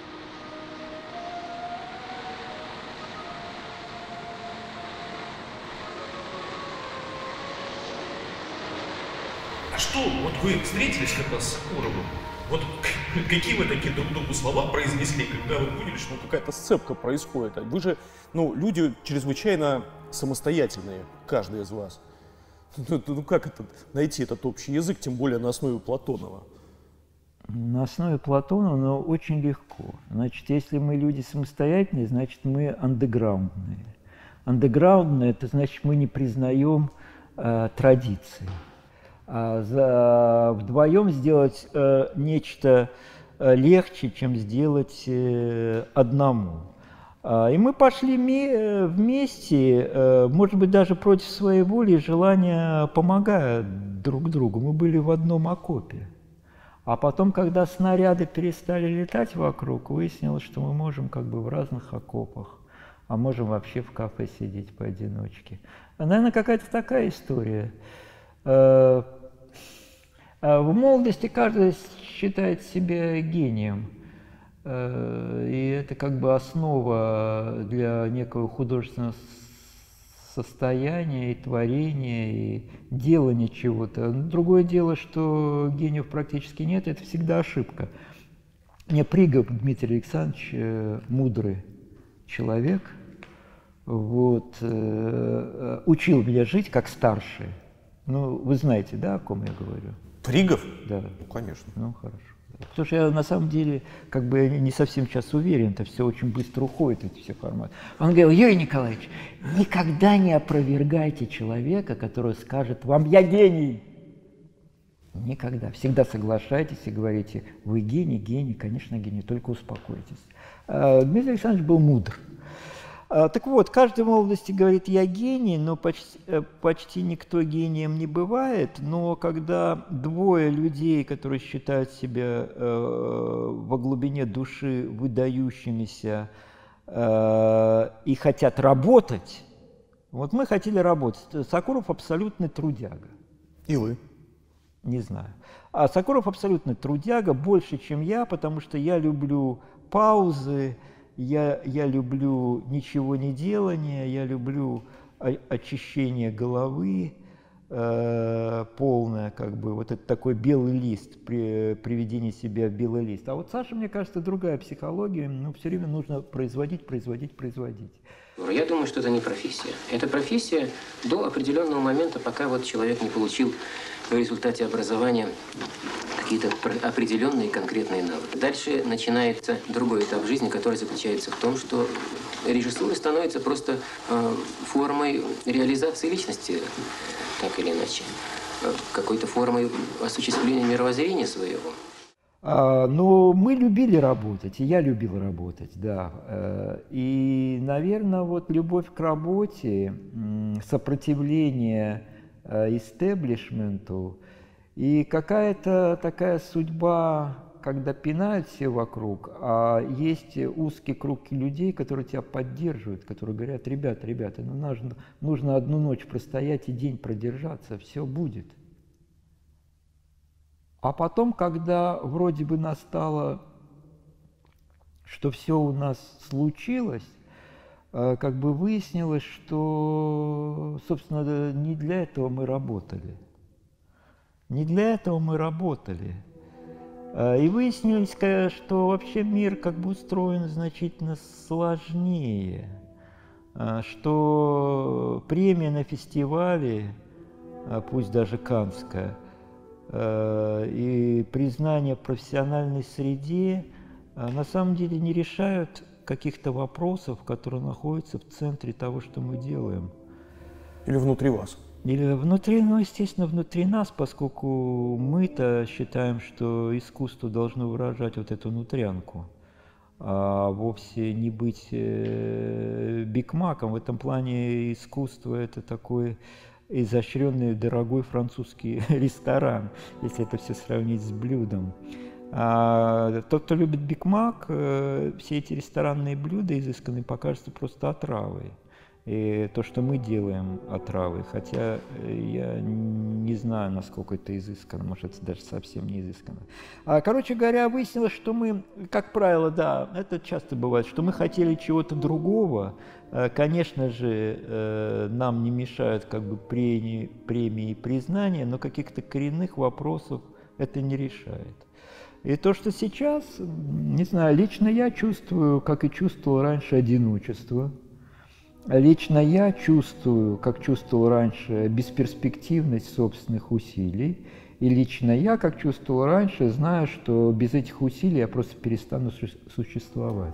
А что, вот вы встретились как-то с Сакуровым? Вот какие вы такие друг другу слова произнесли, когда вы поняли, что какая-то сцепка происходит? Вы же, ну, люди чрезвычайно самостоятельные, каждый из вас. Ну, ну как это, найти этот общий язык, тем более на основе Платонова? На основе Платонова, но очень легко. Значит, если мы люди самостоятельные, значит, мы андеграундные. Андеграундные – это значит, мы не признаем э, традиции. А за, вдвоем сделать э, нечто э, легче, чем сделать э, одному. А, и мы пошли ми, вместе, э, может быть, даже против своей воли и желания, помогая друг другу. Мы были в одном окопе. А потом, когда снаряды перестали летать вокруг, выяснилось, что мы можем как бы в разных окопах, а можем вообще в кафе сидеть поодиночке. Наверное, какая-то такая история. В молодости каждый считает себя гением. И это как бы основа для некого художественного состояния и творения, и делания чего-то. Другое дело, что гениев практически нет, это всегда ошибка. Мне Пригов Дмитрий Александрович, мудрый человек, вот, учил меня жить как старший. Ну, вы знаете, да, о ком я говорю? Пригов? Да. Ну, конечно. Ну, хорошо. Потому что я на самом деле как бы не совсем сейчас уверен, это все очень быстро уходит, эти все форматы. Он говорил: Юрий Николаевич, никогда не опровергайте человека, который скажет вам: я гений. Никогда. Всегда соглашайтесь и говорите: вы гений, гений, конечно, гений, только успокойтесь. Дмитрий Александрович был мудр. Так вот, каждый в молодости говорит: я гений, но почти, почти никто гением не бывает. Но когда двое людей, которые считают себя э, во глубине души выдающимися э, и хотят работать, вот мы хотели работать. Сакуров абсолютный трудяга. И вы? Не знаю. А Сакуров абсолютно трудяга, больше, чем я, потому что я люблю паузы, Я, я люблю ничего не делание, я люблю очищение головы, э, полное, как бы, вот это такой белый лист, при, приведение себя в белый лист. А вот Саша, мне кажется, другая психология, ну, все время нужно производить, производить, производить. Я думаю, что это не профессия. Это профессия до определенного момента, пока вот человек не получил в результате образования какие-то определенные конкретные навыки. Дальше начинается другой этап жизни, который заключается в том, что режиссура становится просто э, формой реализации личности, так или иначе, э, какой-то формой осуществления мировоззрения своего. А, но мы любили работать, и я любил работать, да. И, наверное, вот любовь к работе, сопротивление истеблишменту и какая-то такая судьба, когда пинают все вокруг, а есть узкий круг людей, которые тебя поддерживают, которые говорят: ребята, ребята, ну нужно, нужно одну ночь простоять и день продержаться, все будет. А потом, когда вроде бы настало, что все у нас случилось, как бы выяснилось, что, собственно, не для этого мы работали. Не для этого мы работали. И выяснилось, что вообще мир как бы устроен значительно сложнее, что премия на фестивале, пусть даже Каннская, и признание в профессиональной среде на самом деле не решают каких-то вопросов, которые находятся в центре того, что мы делаем. Или внутри вас. Или внутри, ну, естественно, внутри нас, поскольку мы-то считаем, что искусство должно выражать вот эту внутрянку, а вовсе не быть э, бигмаком. В этом плане искусство – это такой изощренный, дорогой французский ресторан, если это все сравнить с блюдом. А тот, кто любит Биг Мак, все эти ресторанные блюда изысканные покажутся просто отравой. и то, что мы делаем отравы, хотя я не знаю, насколько это изысканно, может, это даже совсем не изысканно. А, короче говоря, выяснилось, что мы, как правило, да, это часто бывает, что мы хотели чего-то другого. Конечно же, нам не мешают как бы премии, премии и признания, но каких-то коренных вопросов это не решает. И то, что сейчас, не знаю, лично я чувствую, как и чувствовал раньше, одиночество. Лично я чувствую, как чувствовал раньше, бесперспективность собственных усилий. И лично я, как чувствовал раньше, знаю, что без этих усилий я просто перестану су- существовать.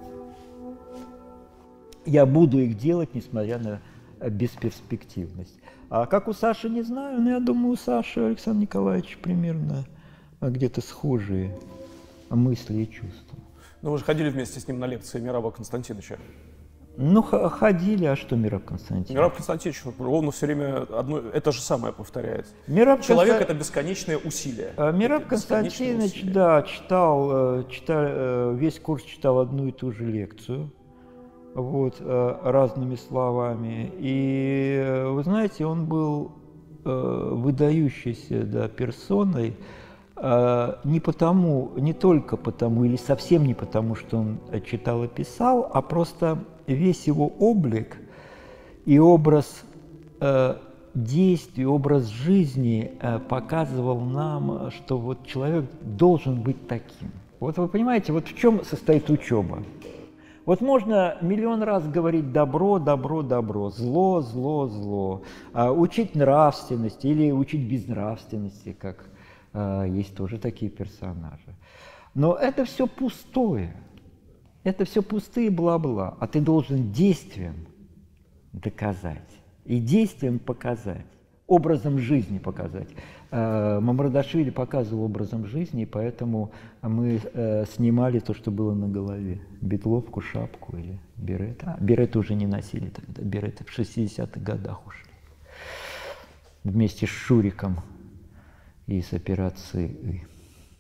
Я буду их делать, несмотря на бесперспективность. А как у Саши, не знаю, но я думаю, у Саши Александра Николаевича примерно где-то схожие мысли и чувства. Ну, вы же ходили вместе с ним на лекции Мераба Константиновича. Ну, ходили, а что Мераб Константинович? Мераб Константинович ровно все время одно, это же самое повторяет. Мераб Человек Конста... — это бесконечное усилие. Мераб Константинович, да, читал, читал, весь курс читал одну и ту же лекцию, вот, разными словами. И, вы знаете, он был выдающейся, да, персоной, не потому, не только потому, или совсем не потому, что он читал и писал, а просто весь его облик и образ э, действий, образ жизни э, показывал нам, что вот человек должен быть таким. Вот вы понимаете, вот в чем состоит учеба. Вот можно миллион раз говорить добро, добро, добро, зло, зло, зло, э, учить нравственности или учить безнравственности, как э, есть тоже такие персонажи. Но это все пустое. Это все пустые бла-бла, а ты должен действием доказать и действием показать, образом жизни показать. Мамардашвили показывал образом жизни, и поэтому мы снимали то, что было на голове. Бетловку, шапку или берет. А, береты уже не носили тогда, береты в шестидесятых годах ушли. Вместе с Шуриком из операции «И».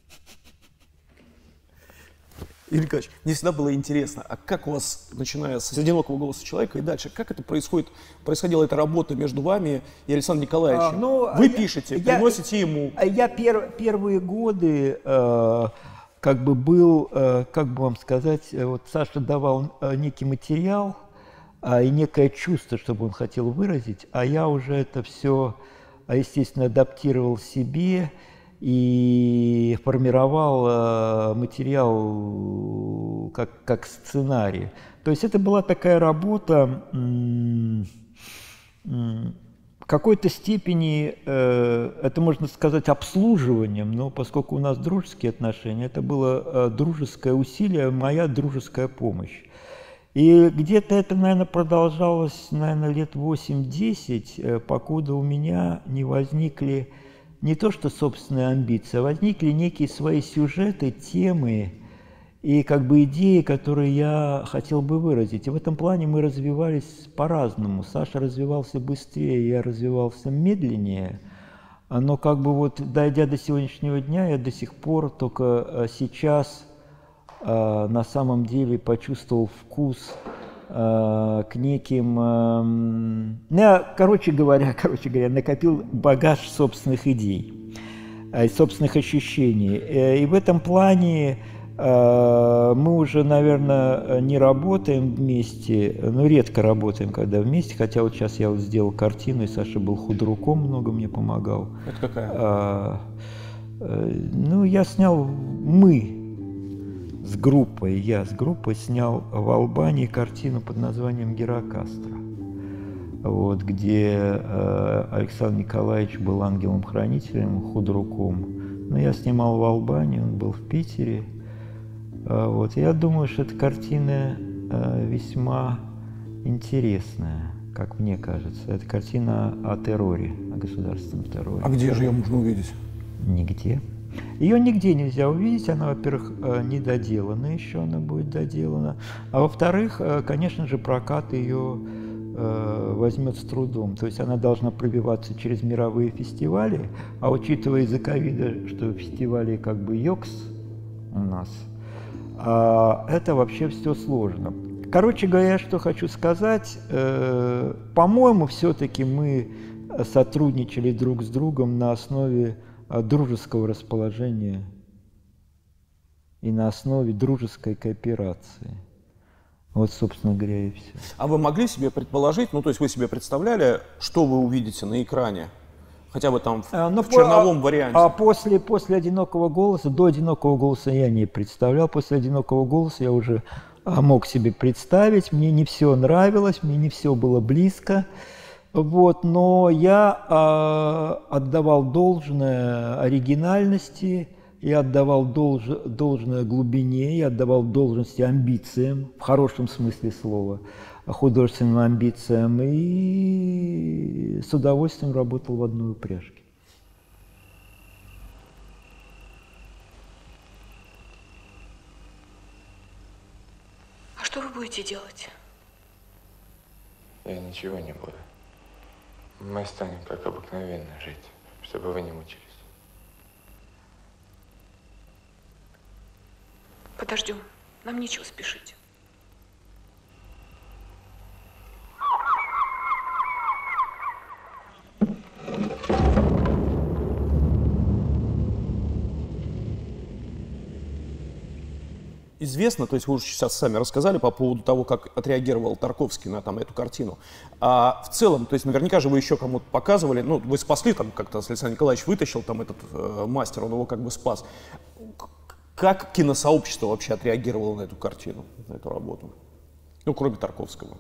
Игорь Николаевич, мне всегда было интересно, а как у вас, начиная с «Одинокого голоса человека» и дальше, как это происходит, происходила эта работа между вами и Александром Николаевичем? А, ну, Вы я, пишете, я, приносите ему. Я пер, первые годы э, как бы был, э, как бы вам сказать, вот Саша давал э, некий материал э, и некое чувство, чтобы он хотел выразить, а я уже это все, естественно, адаптировал себе и формировал э, материал как, как сценарий. То есть это была такая работа м- м- в какой-то степени, э, это можно сказать обслуживанием, но поскольку у нас дружеские отношения, это было э, дружеское усилие, моя дружеская помощь. И где-то это, наверное, продолжалось, наверное, лет восемь-десять, э, покуда у меня не возникли не то что собственные амбиции, а возникли некие свои сюжеты, темы и как бы идеи, которые я хотел бы выразить. И в этом плане мы развивались по-разному. Саша развивался быстрее, я развивался медленнее. Но как бы вот, дойдя до сегодняшнего дня, я до сих пор только сейчас на самом деле почувствовал вкус к неким, я, короче говоря, короче говоря, накопил багаж собственных идей, собственных ощущений. И в этом плане мы уже, наверное, не работаем вместе, ну, редко работаем, когда вместе, хотя вот сейчас я вот сделал картину, и Саша был худруком, много мне помогал. Это какая? А, ну, я снял, мы с группой, я с группой снял в Албании картину под названием «Герокастро», вот, где э, Александр Николаевич был ангелом-хранителем, худруком. Но я снимал в Албании, он был в Питере. Э, вот. Я думаю, что эта картина э, весьма интересная, как мне кажется. Это картина о терроре, о государственном терроре. А где же ее можно увидеть? Нигде. Ее нигде нельзя увидеть, она, во-первых, не доделана еще, она будет доделана, а во-вторых, конечно же, прокат ее возьмет с трудом, то есть она должна пробиваться через мировые фестивали, а учитывая из-за ковида, что фестивали как бы йокс у нас, это вообще все сложно. короче говоря, что хочу сказать, э, по-моему, все-таки мы сотрудничали друг с другом на основе э, дружеского расположения и на основе дружеской кооперации. Вот, собственно говоря, и все. А вы могли себе предположить, ну, то есть вы себе представляли, что вы увидите на экране? Хотя бы там в, а, ну, в черновом а, варианте. А после, после «Одинокого голоса», до «Одинокого голоса» я не представлял. После «Одинокого голоса» я уже а, мог себе представить. Мне не все нравилось, мне не все было близко. Вот, но я а, отдавал должное оригинальности, я отдавал долж, должное глубине, я отдавал должности амбициям, в хорошем смысле слова, художественным амбициям, и с удовольствием работал в одной упряжке. А что вы будете делать? Я ничего не буду. Мы станем как обыкновенно жить, чтобы вы не мучились. Подождем. Нам нечего спешить. Известно, то есть вы уже сейчас сами рассказали по поводу того, как отреагировал Тарковский на там, эту картину. А в целом, то есть наверняка же вы еще кому-то показывали, ну, вы спасли там как-то, Александр Николаевич вытащил там этот э, мастер, он его как бы спас. Как киносообщество вообще отреагировало на эту картину, на эту работу? Ну, кроме Тарковского.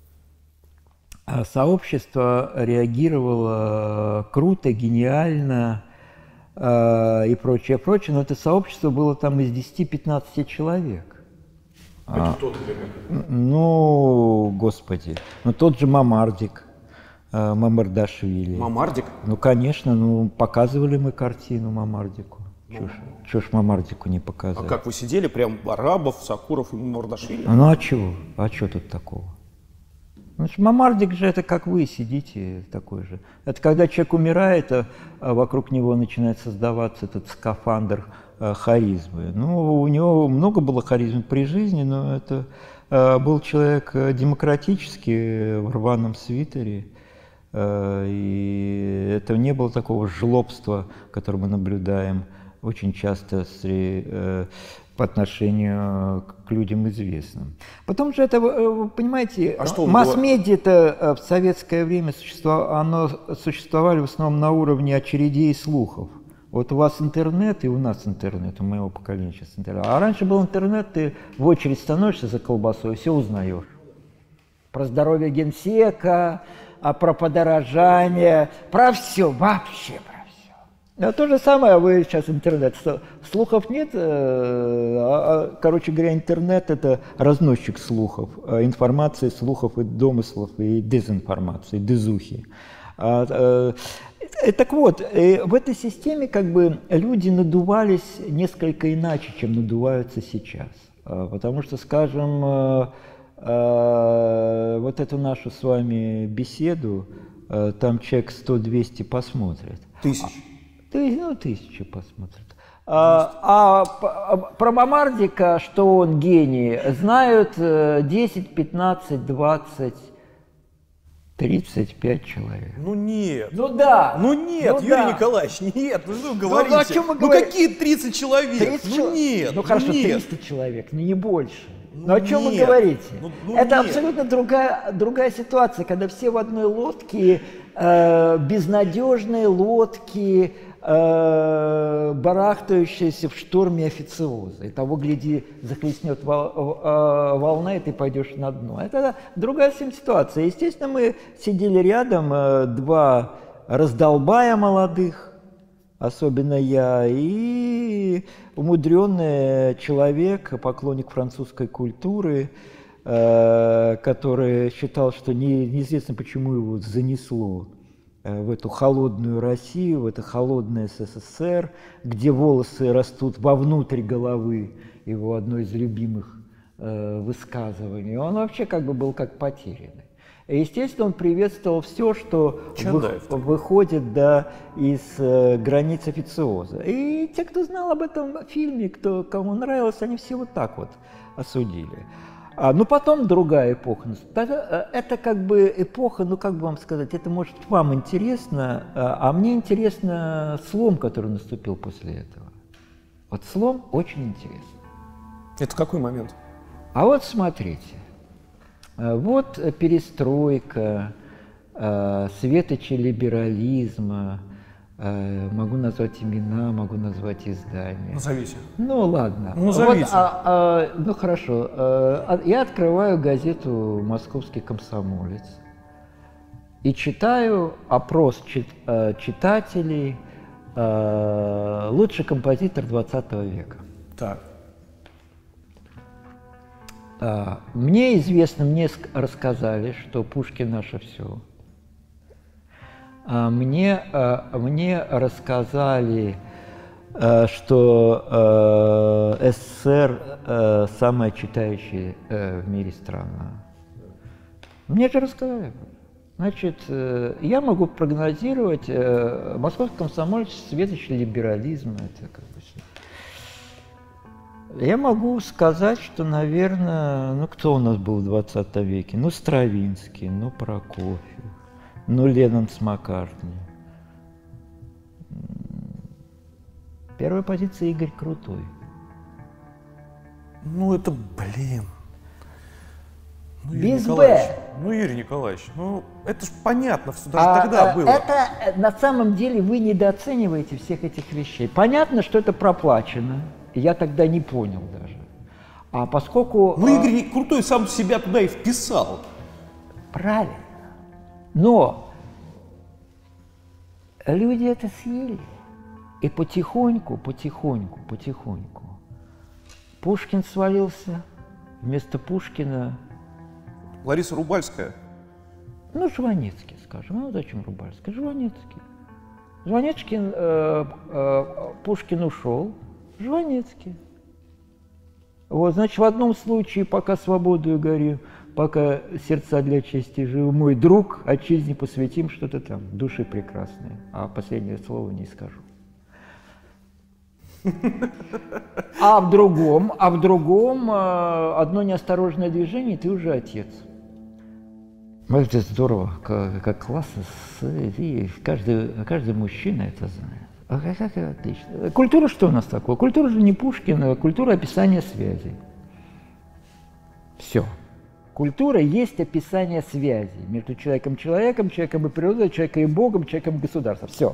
Сообщество реагировало круто, гениально э, и прочее, прочее, но это сообщество было там из десяти-пятнадцати человек. А кто, например? Ну, господи, ну тот же Мамардик, э, Мамардашвили. Мамардик? Ну, конечно, ну показывали мы картину Мамардику. Чушь, чушь Мамардику не показали. А как вы сидели, прям Арабов, Сакуров и Мамардашвили? Ну а чего? А что тут такого? Значит, Мамардик же это как вы сидите такой же. Это когда человек умирает, а вокруг него начинает создаваться этот скафандр а, харизмы. Ну, у него много было харизмы при жизни, но это а, был человек демократический в рваном свитере. А, и это не было такого жлобства, которое мы наблюдаем очень часто среди, э, по отношению к людям известным. Потом же это, вы понимаете, а масс-медиа-то в советское время существовало, оно существовали в основном на уровне очередей и слухов. Вот у вас интернет, и у нас интернет, у моего поколения сейчас интернет. А раньше был интернет, ты в очередь становишься за колбасой, все узнаешь. Про здоровье генсека, а про подорожание, про все, вообще про все. То же самое, вы сейчас интернет, слухов нет, а, короче говоря, интернет это разносчик слухов, информации, слухов и домыслов, и дезинформации, и дезухи. Так вот, в этой системе как бы люди надувались несколько иначе, чем надуваются сейчас. Потому что, скажем, вот эту нашу с вами беседу, там человек сто-двести посмотрит. Тысяч. Тысяч, ну, тысячи посмотрят. А, а про Мамардика, что он гений, знают десять, пятнадцать, двадцать, тридцать пять человек. Ну нет. Ну да. Ну нет, ну, Юрий да. Николаевич, нет, ну что вы говорите? Ну, о чем вы ну говорите? какие тридцать человек? тридцать ну человек? нет. Ну хорошо, нет. триста человек, но не больше. Ну, но о чем нет. вы говорите? Ну, ну, Это нет. абсолютно другая, другая ситуация, когда все в одной лодке, э, безнадежные лодки, э, барахтающиеся в шторме официоза. И того, гляди, захлестнет вол, э, волна, и ты пойдешь на дно. Это другая совсем ситуация. Естественно, мы сидели рядом, э, два раздолбая молодых, особенно я, и умудренный человек, поклонник французской культуры, э, который считал, что не, неизвестно, почему его занесло э, в эту холодную Россию, в это холодное СССР, где волосы растут вовнутрь головы, его одно из любимых э, высказываний. Он вообще как бы был как потерянный. Естественно, он приветствовал все, что вы, выходит да, из э, границ официоза. И те, кто знал об этом фильме, кто, кому нравилось, они все вот так вот осудили. А, ну, потом другая эпоха. Это как бы эпоха, ну, как бы вам сказать, это, может, вам интересно, а мне интересно слом, который наступил после этого. Вот слом очень интересно. Это какой момент? А вот смотрите. Вот перестройка, светочи либерализма, могу назвать имена, могу назвать издания. Назовите. Ну ладно. Назовите. Вот, а, а, ну хорошо. А, я открываю газету «Московский комсомолец» и читаю опрос чит, а, читателей а, «Лучший композитор двадцатого века». Так. А, мне известно, мне рассказали, что Пушкин наше все. Мне, мне рассказали, что СССР самая читающая в мире страна. Мне же рассказали. Значит, я могу прогнозировать, московский комсомолец светочи либерализма. Это как бы... Я могу сказать, что, наверное, ну кто у нас был в двадцатом веке? Ну, Стравинский, ну, Прокофьев. Ну, Леннон с Маккартни. Первая позиция Игорь Крутой. Ну, это, блин. Ну, Без Б. Б. Ну, Юрий Николаевич, ну, это ж понятно, все даже а, тогда а, было. Это, на самом деле, вы недооцениваете всех этих вещей. Понятно, что это проплачено. Я тогда не понял даже. А поскольку... Ну, Игорь Крутой сам себя туда и вписал. Правильно. Но люди это съели. И потихоньку, потихоньку, потихоньку Пушкин свалился. Вместо Пушкина... Лариса Рубальская. Ну, Жванецкий, скажем. Ну, зачем Рубальская? Жванецкий. Жванецкий, э, э, Пушкин ушел, Жванецкий. Вот, значит, в одном случае, пока свободою горю, пока сердца для чести живы, мой друг, отчизне посвятим что-то там, души прекрасные. А последнее слово не скажу. А в другом, а в другом одно неосторожное движение, ты уже отец. Это здорово, как, как классно, и каждый, каждый мужчина это знает. А как, как отлично. Культура что у нас такое? Культура же не Пушкина, культура описания связей. Все. Культура есть описание связей между человеком-человеком, человеком и природой, человеком и Богом, человеком и государством. Все.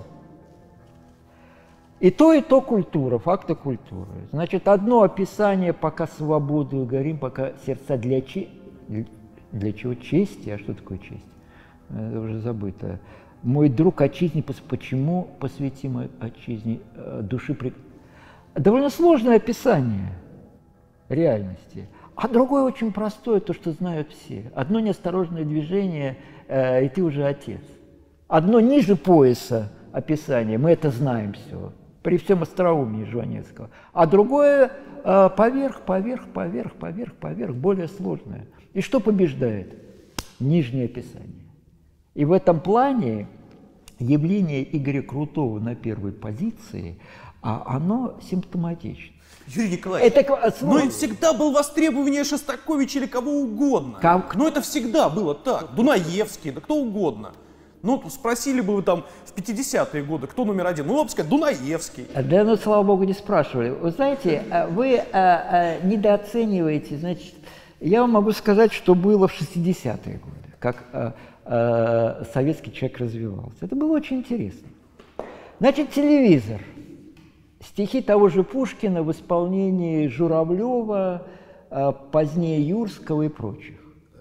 И то, и то культура, факты культуры. Значит, одно описание, пока свободу горим, пока сердца для, че... для чего чести, а что такое честь? Это уже забыто. Мой друг отчизне, почему посвятим отчизне души? При... Довольно сложное описание реальности. А другое очень простое, то, что знают все. Одно неосторожное движение, и ты уже отец. Одно ниже пояса описание, мы это знаем все. При всем остроумии Жванецкого. А другое э, поверх, поверх, поверх, поверх, поверх, более сложное. И что побеждает? Нижнее описание. И в этом плане явление Игоря Крутого на первой позиции, а оно симптоматично. Юрий Николаевич, это, ну и всегда был востребование Шостаковича или кого угодно. Как? Ну это всегда было так. Дунаевский, да кто угодно. Ну, спросили бы вы там в пятидесятые годы, кто номер один? Ну, я бы сказал, Дунаевский. Да, ну, слава богу, не спрашивали. Вы знаете, вы а, а, недооцениваете, значит, я вам могу сказать, что было в шестидесятые годы, как а, а, советский человек развивался. Это было очень интересно. Значит, телевизор. Стихи того же Пушкина в исполнении Журавлева, а, позднее Юрского и прочих.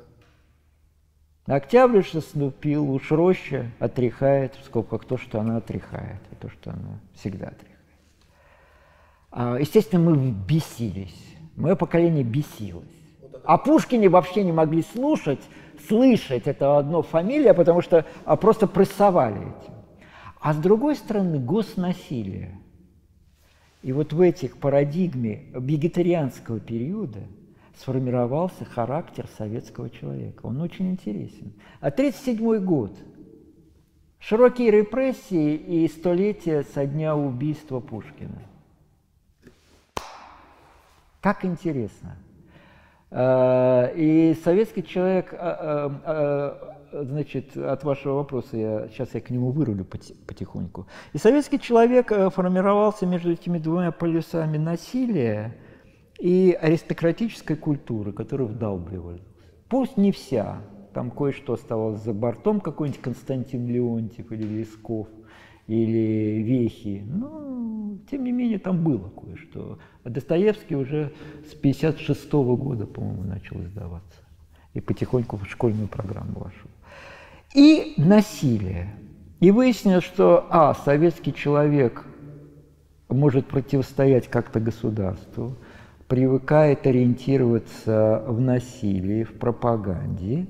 Октябрь уж наступил, уж роща отряхает, в скобках то, что она отряхает, и то, что она всегда отряхает. Естественно, мы бесились, мое поколение бесилось. О Пушкине вообще не могли слушать, слышать, это одно фамилия, потому что просто прессовали этим. А с другой стороны, госнасилие. И вот в этих парадигме вегетарианского периода сформировался характер советского человека. Он очень интересен. А тридцать седьмой год. Широкие репрессии и столетие со дня убийства Пушкина. Как интересно. И советский человек, значит, от вашего вопроса, я, сейчас я к нему вырулю потихоньку. И советский человек формировался между этими двумя полюсами насилия и аристократической культуры, которую вдалбливали. Пусть не вся, там кое-что оставалось за бортом, какой-нибудь Константин Леонтьев или Лесков, или Вехи, но, тем не менее, там было кое-что. А Достоевский уже с пятьдесят шестого года, по-моему, начал издаваться. И потихоньку в школьную программу вошел. И насилие. И выяснилось, что, а, советский человек может противостоять как-то государству, привыкает ориентироваться в насилии, в пропаганде.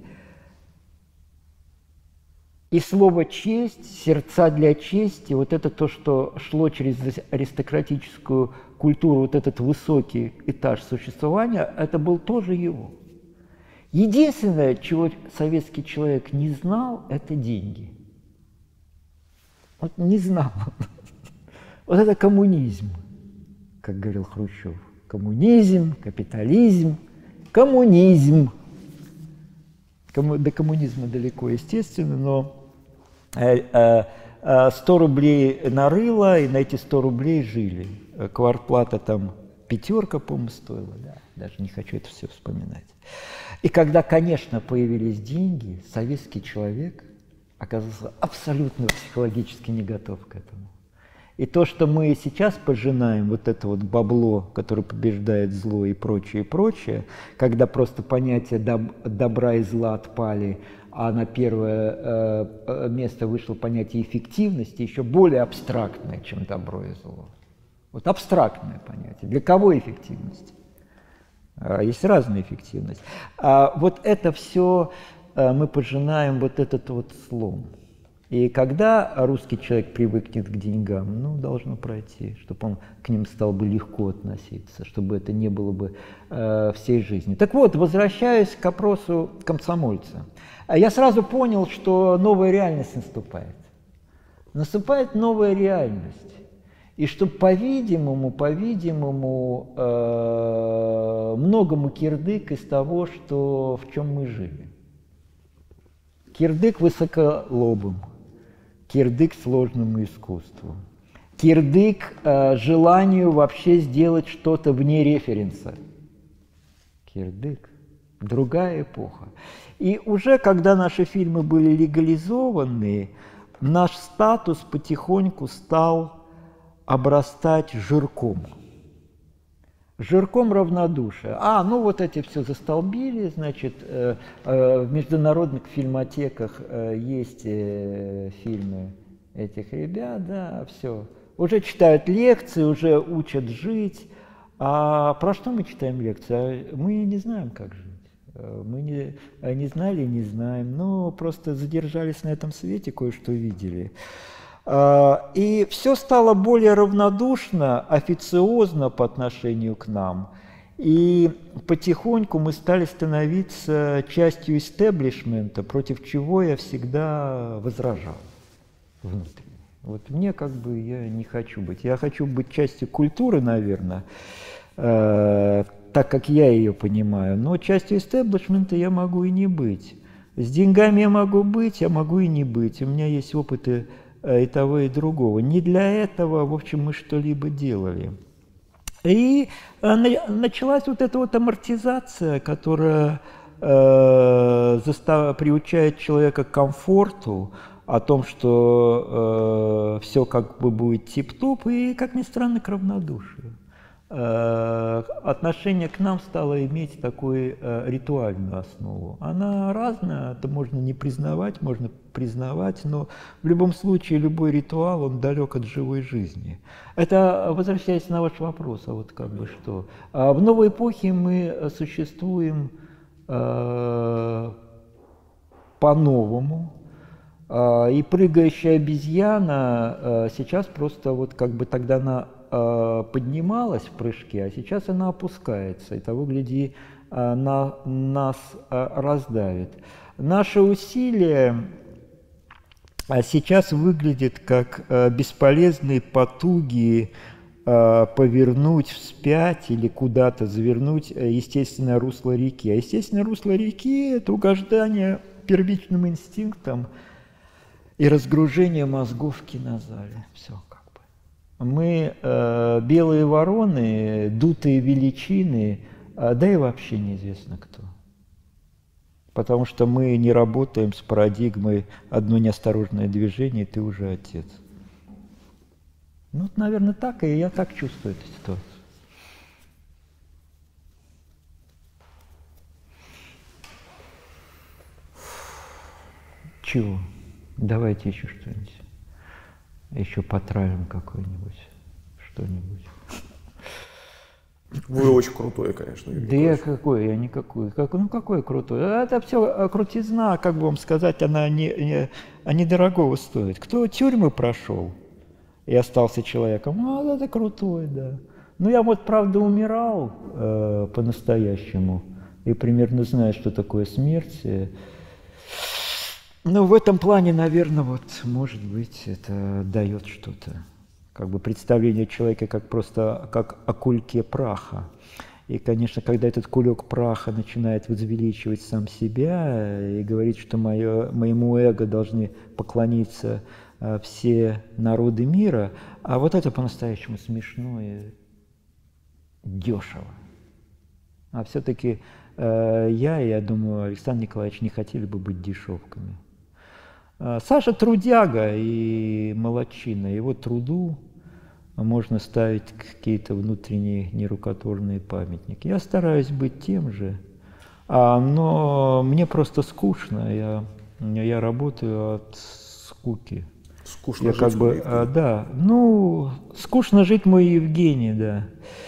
И слово «честь», «сердца для чести», вот это то, что шло через аристократическую культуру, вот этот высокий этаж существования, это был тоже его. Единственное, чего советский человек не знал, это деньги. Вот не знал. Вот это коммунизм, как говорил Хрущев. Коммунизм, капитализм, коммунизм. До коммунизма далеко, естественно, но сто рублей нарыло, и на эти сто рублей жили. Квартплата там пятерка, по-моему, стоила, да, даже не хочу это все вспоминать. И когда, конечно, появились деньги, советский человек оказался абсолютно психологически не готов к этому. И то, что мы сейчас пожинаем, вот это вот бабло, которое побеждает зло и прочее, и прочее, когда просто понятия доб добра и зла отпали, а на первое э, место вышло понятие эффективности, еще более абстрактное, чем добро и зло. Вот абстрактное понятие. Для кого эффективность? А, есть разная эффективность. А вот это все а, мы пожинаем, вот этот вот слом. И когда русский человек привыкнет к деньгам, ну, должно пройти, чтобы он к ним стал бы легко относиться, чтобы это не было бы э, всей жизни. Так вот, возвращаясь к опросу комсомольца, я сразу понял, что новая реальность наступает. Наступает новая реальность. И что, по-видимому, по-видимому, э, многому кирдык из того, что, в чем мы жили. Кирдык высоколобым. Кирдык сложному искусству, кирдык э, желанию вообще сделать что-то вне референса. Кирдык – другая эпоха. И уже когда наши фильмы были легализованы, наш статус потихоньку стал обрастать жирком. Жирком равнодушия. А, ну вот эти все застолбили, значит, э, э, в международных фильмотеках э, есть э, фильмы этих ребят, да, все. Уже читают лекции, уже учат жить. А про что мы читаем лекции? Мы не знаем, как жить. Мы не, не знали и не знаем, но просто задержались на этом свете, кое-что видели. И все стало более равнодушно, официозно по отношению к нам. И потихоньку мы стали становиться частью истеблишмента, против чего я всегда возражал внутренне. Вот мне как бы я не хочу быть. Я хочу быть частью культуры, наверное, э, так как я ее понимаю. Но частью истеблишмента я могу и не быть. С деньгами я могу быть, я могу и не быть. У меня есть опыты и того, и другого. Не для этого, в общем, мы что-либо делали. И началась вот эта вот амортизация, которая э, застав... приучает человека к комфорту, о том, что э, все как бы будет тип-топ, и, как ни странно, к равнодушию. Э, отношение к нам стало иметь такую э, ритуальную основу. Она разная, это можно не признавать, можно признавать, но в любом случае любой ритуал, он далек от живой жизни. Это, возвращаясь на ваш вопрос, а вот как бы что. А в новой эпохе мы существуем э, по-новому, э, и прыгающая обезьяна э, сейчас просто вот как бы тогда она э, поднималась в прыжке, а сейчас она опускается, и того гляди, э, на, нас э, раздавит. Наши усилия а сейчас выглядит как э, бесполезные потуги э, повернуть вспять или куда-то завернуть естественное русло реки. А естественное русло реки – это угождание первичным инстинктам и разгружение мозгов в кинозале. Все как бы. Мы э, белые вороны, дутые величины, э, да и вообще неизвестно кто. Потому что мы не работаем с парадигмой «одно неосторожное движение, и ты уже отец». Ну, наверное, так, и я так чувствую эту ситуацию. Чего? Давайте еще что-нибудь. Еще потравим какое-нибудь, что-нибудь. Вы очень крутой, конечно. Юрий да я какой, я никакой. Как, ну какой крутой? Это все крутизна, как бы вам сказать, она не, не, а недорогого стоит. Кто тюрьмы прошел и остался человеком, ну это крутой, да. Ну я вот правда умирал э, по-настоящему и примерно знаю, что такое смерть. Ну в этом плане, наверное, вот может быть это дает что-то. Как бы представление человека как просто как о кульке праха. И, конечно, когда этот кулек праха начинает возвеличивать сам себя и говорить, что мое, моему эго должны поклониться а, все народы мира, а вот это по-настоящему смешно и дешево. А все-таки э, я, я думаю, Александр Николаевич не хотели бы быть дешевками. Саша трудяга и молодчина, его труду можно ставить какие-то внутренние нерукотворные памятники. Я стараюсь быть тем же, а, но мне просто скучно, я, я работаю от скуки. Скучно я жить, как бы, а, да, ну, скучно жить, мой Евгений, да.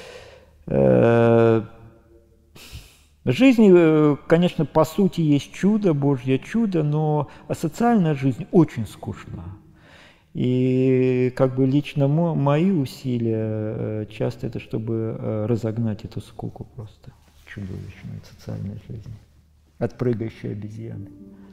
В жизни, конечно, по сути есть чудо, Божье чудо, но социальная жизнь очень скучна. И как бы лично мои усилия часто это, чтобы разогнать эту скуку просто чудовищную в социальной жизни от прыгающей обезьяны.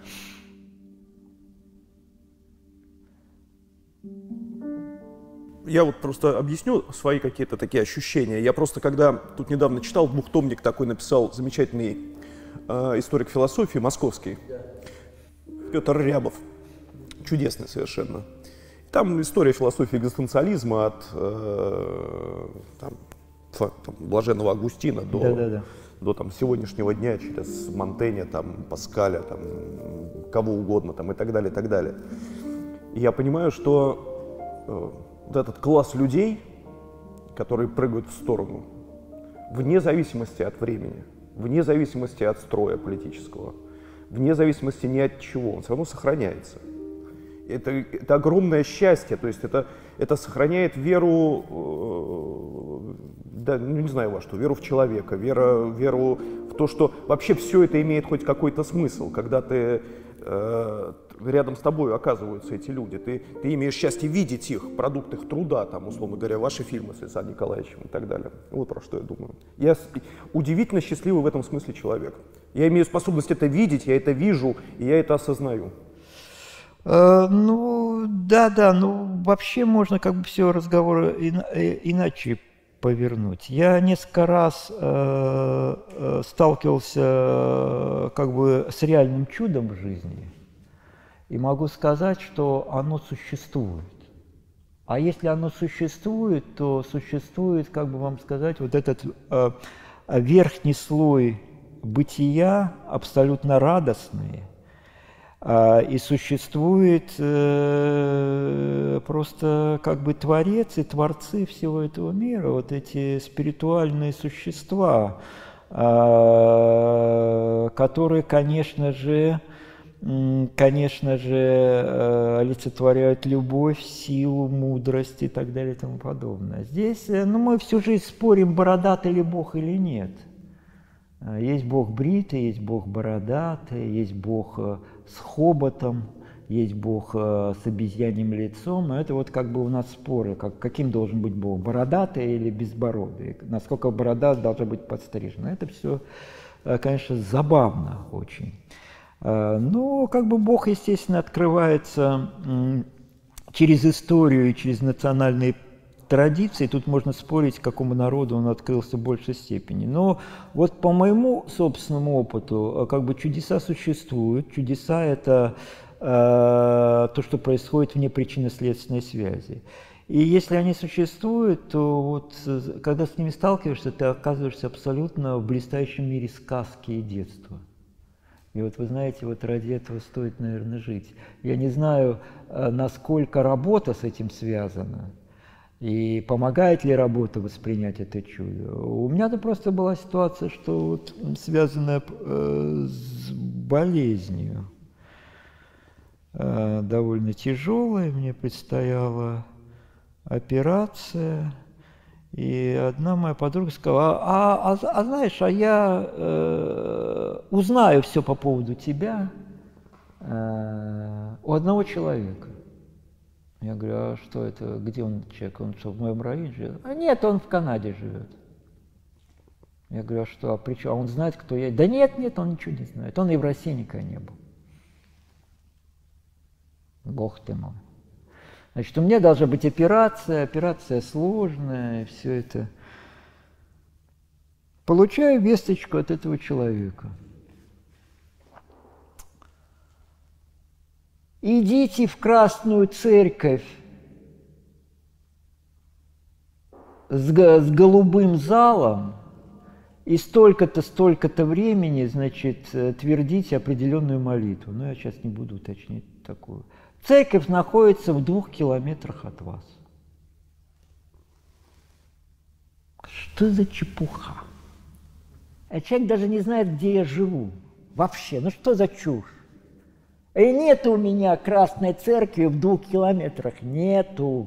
Я вот просто объясню свои какие-то такие ощущения. Я просто, когда тут недавно читал, двухтомник такой написал замечательный э, историк философии московский, Петр Рябов, чудесный совершенно. Там история философии экзистенциализма от э, там, там, блаженного Августина до, да, да, да. до там, сегодняшнего дня, через Монтэня, там, Паскаля, там, кого угодно там, и так далее, и так далее. И я понимаю, что э, вот этот класс людей, которые прыгают в сторону, вне зависимости от времени, вне зависимости от строя политического, вне зависимости ни от чего, он все равно сохраняется. Это, это огромное счастье, то есть это, это сохраняет веру, э, да, ну, не знаю во что, веру в человека, вера, веру в то, что вообще все это имеет хоть какой-то смысл, когда ты, э, рядом с тобой оказываются эти люди, ты, ты имеешь счастье видеть их, продукт их труда, там, условно говоря, ваши фильмы с Александром Николаевичем и так далее. Вот про что я думаю. Я удивительно счастливый в этом смысле человек. Я имею способность это видеть, я это вижу, и я это осознаю. Uh, ну, да-да, ну, вообще можно как бы все разговоры ина- иначе повернуть. Я несколько раз э, э, сталкивался э, как бы с реальным чудом в жизни, и могу сказать, что оно существует. А если оно существует, то существует, как бы вам сказать, вот этот э, верхний слой бытия, абсолютно радостный, и существует э, просто как бы творец и творцы всего этого мира, вот эти спиритуальные существа, э, которые, конечно же, конечно же, э, олицетворяют любовь, силу, мудрость и так далее и тому подобное. Здесь э, ну, мы всю жизнь спорим, бородатый ли Бог или нет. Есть Бог бритый, есть Бог бородатый, есть Бог с хоботом, есть Бог с обезьяньим лицом. Но это вот как бы у нас споры, как, каким должен быть Бог, бородатый или безбородый, насколько борода должна быть подстрижена. Это все, конечно, забавно очень. Но как бы Бог, естественно, открывается через историю и через национальные традиции, тут можно спорить, какому народу он открылся в большей степени. Но вот по моему собственному опыту, как бы чудеса существуют. Чудеса – это э, то, что происходит вне причинно-следственной связи. И если они существуют, то вот, когда с ними сталкиваешься, ты оказываешься абсолютно в блистающем мире сказки и детства. И вот вы знаете, вот ради этого стоит, наверное, жить. Я не знаю, насколько работа с этим связана, и помогает ли работа воспринять это чудо. У меня-то просто была ситуация, что вот связанная э, с болезнью, э, довольно тяжелая, мне предстояла операция. И одна моя подруга сказала: а, а, а знаешь, а я э, узнаю все по поводу тебя э, у одного человека. Я говорю: а что это, где он человек, он что, в моем районе живет? А нет, он в Канаде живет. Я говорю: а что, а при чем? А он знает, кто я? Да нет, нет, он ничего не знает, он и в России никогда не был. Бог ты мой. Значит, у меня должна быть операция, операция сложная, все это. Получаю весточку от этого человека. Идите в Красную Церковь с, с голубым залом и столько-то, столько-то времени, значит, твердите определенную молитву. Но я сейчас не буду уточнять такую. Церковь находится в двух километрах от вас. Что за чепуха? А человек даже не знает, где я живу. Вообще, ну что за чушь? И нету у меня Красной Церкви в двух километрах. Нету.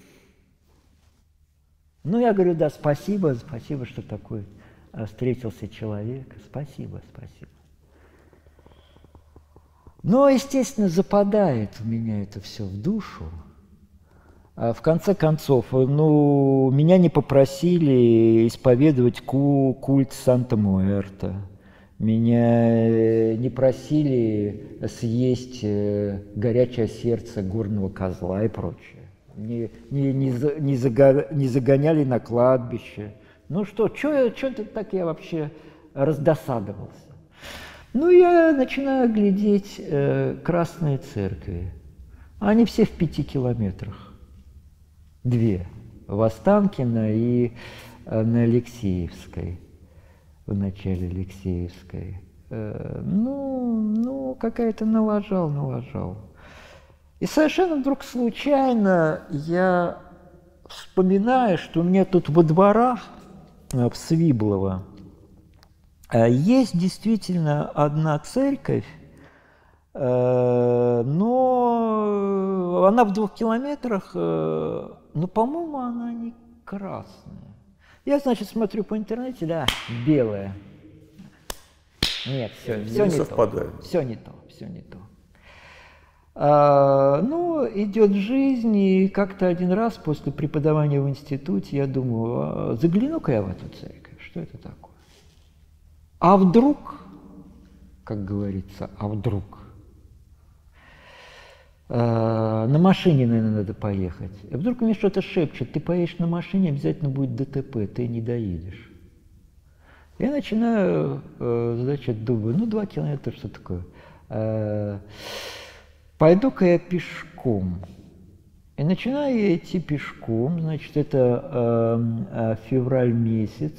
Ну, я говорю: да, спасибо, спасибо, что такой встретился человек. Спасибо, спасибо. Но, естественно, западает у меня это все в душу. А в конце концов, ну, меня не попросили исповедовать ку культ Санта-Муэрто. Меня не просили съесть горячее сердце горного козла и прочее. Не, не, не, за, не, зага, не загоняли на кладбище. Ну что, что-то так я вообще раздосадовался. Ну, я начинаю глядеть э, Красные Церкви. Они все в пяти километрах. Две. В Останкино и э, на Алексеевской. В начале Алексеевской. Э, ну, ну какая-то налажал, налажал. И совершенно вдруг случайно я вспоминаю, что у меня тут во дворах э, в Свиблово есть действительно одна церковь, но она в двух километрах, но, по-моему, она не красная. Я, значит, смотрю по интернете, да, белая. Нет, все, все не, не то. Все не то, все не то. А, ну, идет жизнь, и как-то один раз после преподавания в институте я думаю: а загляну-ка я в эту церковь, что это такое? А вдруг, как говорится, а вдруг? Э, на машине, наверное, надо поехать. А вдруг мне что-то шепчет: ты поедешь на машине, обязательно будет ДТП, ты не доедешь. Я начинаю, э, значит, думаю, ну, два километра, что такое? Э, Пойду-ка я пешком. И начинаю я идти пешком, значит, это э, э, февраль месяц.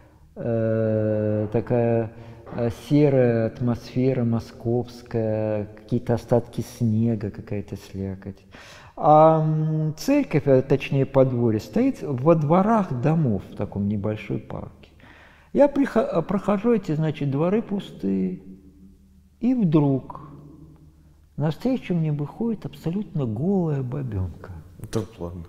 Такая серая атмосфера московская, какие-то остатки снега, какая-то слякоть. А церковь, точнее подворье, стоит во дворах домов в таком небольшой парке. Я прохожу эти, значит, дворы пустые, и вдруг навстречу мне выходит абсолютно голая бабенка. Да ладно.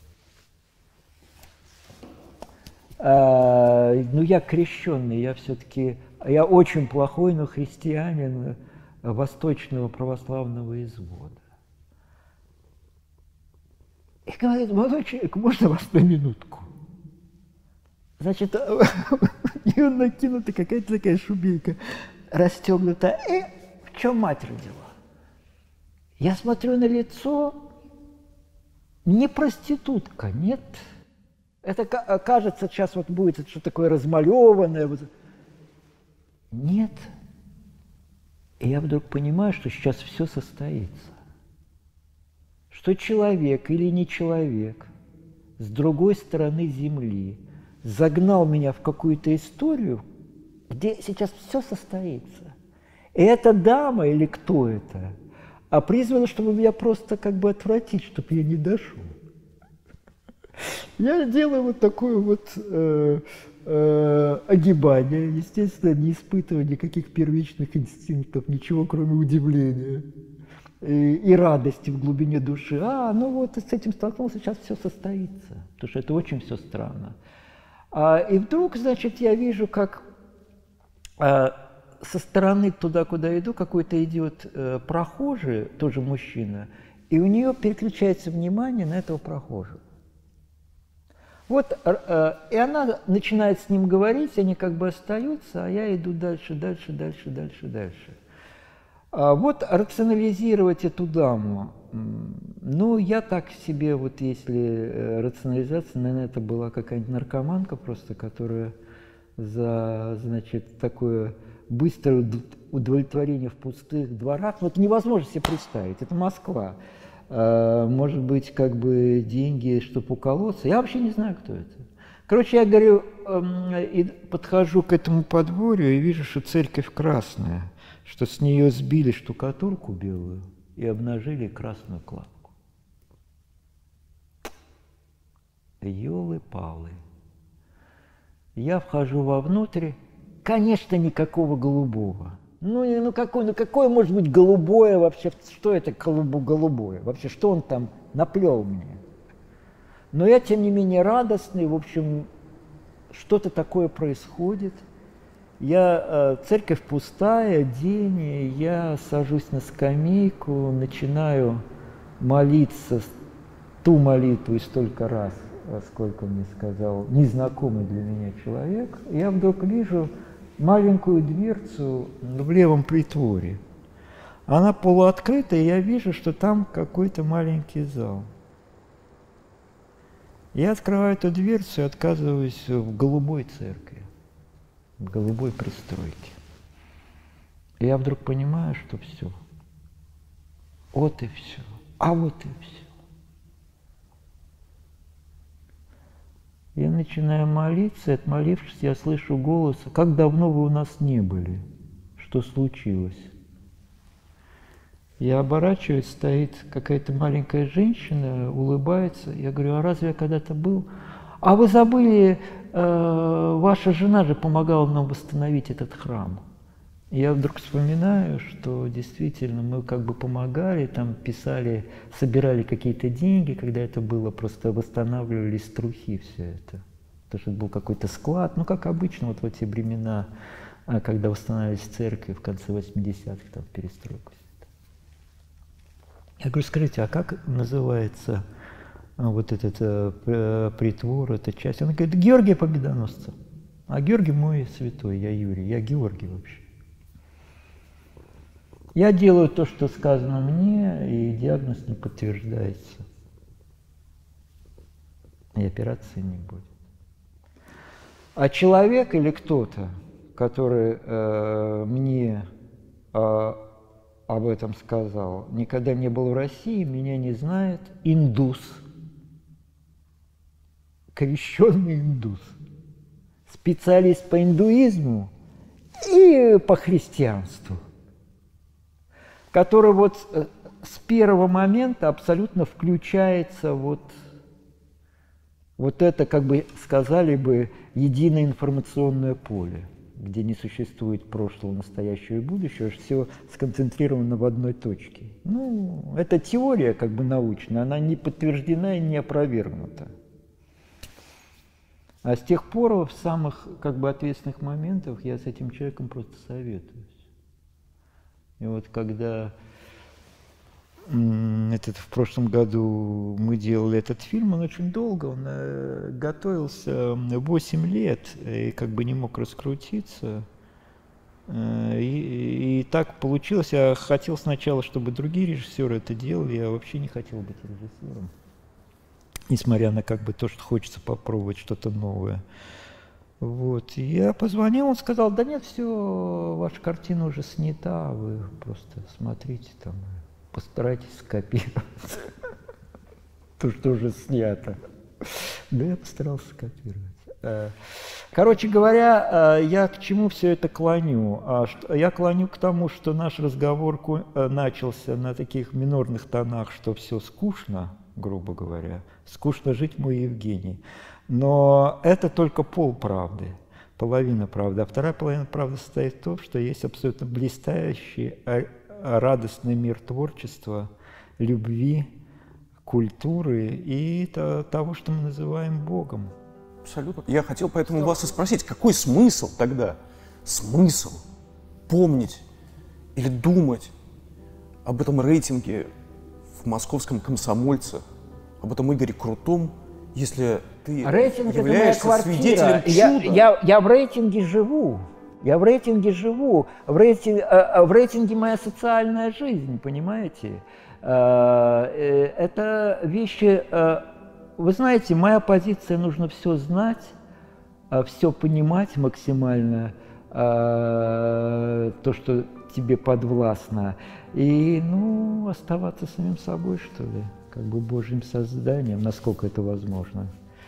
А, ну, я крещенный, я все-таки, я очень плохой, но христианин восточного православного извода. И говорит: молодой человек, можно вас на минутку? Значит, у нее накинута какая-то такая шубейка, расстегнута. И в чем мать родила? Я смотрю на лицо, не проститутка, нет. Это кажется, сейчас вот будет что-то такое размалеванное. Вот. Нет. И я вдруг понимаю, что сейчас все состоится. Что человек или не человек с другой стороны Земли загнал меня в какую-то историю, где сейчас все состоится. И эта дама или кто это, а призвана, чтобы меня просто как бы отвратить, чтобы я не дошел. Я делаю вот такое вот э, э, огибание, естественно, не испытывая никаких первичных инстинктов, ничего кроме удивления и, и радости в глубине души. А, ну вот с этим столкнулся, сейчас все состоится, потому что это очень все странно. А, и вдруг, значит, я вижу, как а, со стороны туда, куда иду, какой-то идет э, прохожий, тоже мужчина, и у нее переключается внимание на этого прохожего. Вот, э, и она начинает с ним говорить, они как бы остаются, а я иду дальше, дальше, дальше, дальше, дальше. А вот рационализировать эту даму, ну, я так себе, вот если рационализация, наверное, это была какая-нибудь наркоманка просто, которая за, значит, такое быстрое удовлетворение в пустых дворах, ну, это невозможно себе представить, это Москва. Может быть, как бы деньги, чтобы уколоться. Я вообще не знаю, кто это. Короче, я говорю, и подхожу к этому подворью и вижу, что церковь красная, что с нее сбили штукатурку белую и обнажили красную кладку. Ёлы-палы. Я вхожу вовнутрь, конечно, никакого голубого. Ну, ну, какое, ну какое может быть голубое вообще? Что это голубое? Вообще, что он там наплел мне? Но я, тем не менее, радостный. В общем, что-то такое происходит. Я, э, церковь пустая, день, я сажусь на скамейку, начинаю молиться ту молитву и столько раз, сколько мне сказал незнакомый для меня человек. Я вдруг вижу маленькую дверцу в левом притворе. Она полуоткрыта, и я вижу, что там какой-то маленький зал. Я открываю эту дверцу и оказываюсь в голубой церкви, в голубой пристройке. И я вдруг понимаю, что все. Вот и все. А вот и все. Я начинаю молиться, и отмолившись, я слышу голос: «Как давно вы у нас не были? Что случилось?» Я оборачиваюсь, стоит какая-то маленькая женщина, улыбается. Я говорю: «А разве я когда-то был?» «А вы забыли, э, ваша жена же помогала нам восстановить этот храм». И я вдруг вспоминаю, что действительно мы как бы помогали, там писали, собирали какие-то деньги, когда это было, просто восстанавливали с трухи все это. Потому что это был какой-то склад, ну как обычно вот в эти времена, когда восстанавливались церкви в конце восьмидесятых, там перестройку. Я говорю: «Скажите, а как называется вот этот э, притвор, эта часть?» Она говорит: «Георгия Победоносца». А Георгий мой святой, я Юрий, я Георгий вообще. Я делаю то, что сказано мне, и диагноз не подтверждается. И операции не будет. А человек или кто-то, который э, мне э, об этом сказал, никогда не был в России, меня не знает, индус. Крещенный индус. Специалист по индуизму и по христианству, который вот с первого момента абсолютно включается вот, вот это, как бы сказали бы, единое информационное поле, где не существует прошлого, настоящего и будущего, все сконцентрировано в одной точке. Ну, это теория как бы научная, она не подтверждена и не опровергнута. А с тех пор в самых как бы ответственных моментах я с этим человеком просто советуюсь. И вот когда этот, в прошлом году мы делали этот фильм, он очень долго, он э, готовился восемь лет и как бы не мог раскрутиться. Э, и, и так получилось. Я хотел сначала, чтобы другие режиссеры это делали, я вообще не хотел быть режиссером. несмотря на как бы то, что хочется попробовать что-то новое. Вот. И я позвонил, он сказал, да нет, все, ваша картина уже снята, вы просто смотрите там, постарайтесь скопировать то, что уже снято. Да, я постарался скопировать. Короче говоря, я к чему все это клоню? Я клоню к тому, что наш разговор начался на таких минорных тонах, что все скучно, грубо говоря. Скучно жить, мой Евгений. Но это только полправды, половина правды. А вторая половина правды состоит в том, что есть абсолютно блистающий, радостный мир творчества, любви, культуры и того, что мы называем Богом. Абсолютно. Я хотел поэтому вас и спросить, какой смысл тогда? Смысл помнить или думать об этом рейтинге в московском «Комсомольце», об этом Игоре Крутом, если ты рейтинг являешься это моя свидетелем я, чуда? Я, я в рейтинге живу. Я в рейтинге живу. В рейтинге, в рейтинге моя социальная жизнь, понимаете? Это вещи... Вы знаете, моя позиция, нужно все знать, все понимать максимально, то, что тебе подвластно, и, ну, оставаться самим собой, что ли, как бы Божьим созданием, насколько это возможно.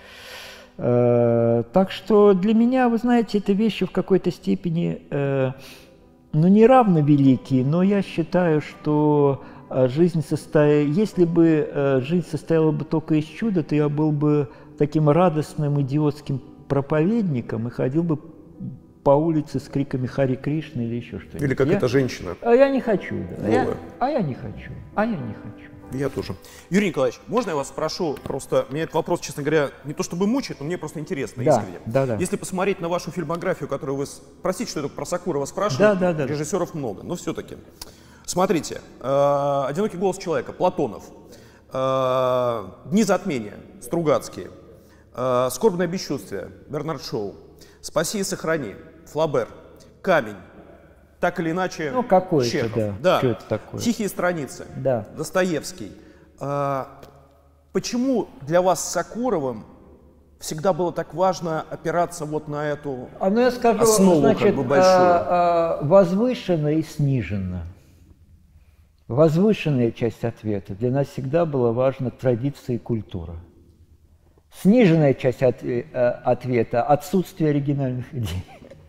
Так что для меня, вы знаете, это вещи в какой-то степени, ну, не равно великие, но я считаю, что жизнь состоит, если бы жизнь состояла бы только из чуда, то я был бы таким радостным идиотским проповедником и ходил бы по улице с криками «Хари Кришна» или еще что-нибудь. Или как я, эта женщина. А я не хочу, да. Я, Голая. а я не хочу, а я не хочу. Я тоже. Юрий Николаевич, можно я вас спрошу, просто меня этот вопрос, честно говоря, не то чтобы мучает, но мне просто интересно, да, искренне. Да, да. Если посмотреть на вашу фильмографию, которую вы... Простите, что я только про Сакурова спрашиваю, да, да, да, режиссеров да. много, но все-таки. Смотрите, э, «Одинокий голос человека», Платонов, э, «Дни затмения», Стругацкие, э, «Скорбное бесчувствие», Бернард Шоу, «Спаси и сохрани», Флабер, «Камень», так или иначе, ну, какой Чехов. Да. Да. Что это такое? «Тихие страницы», да. Достоевский. А, почему для вас с Сакуровым всегда было так важно опираться вот на эту а, ну, я скажу, основу, значит, как бы, большую? А, а, возвышенно и сниженно. Возвышенная часть ответа. Для нас всегда была важна традиция и культура. Сниженная часть от, э, ответа – отсутствие оригинальных идей.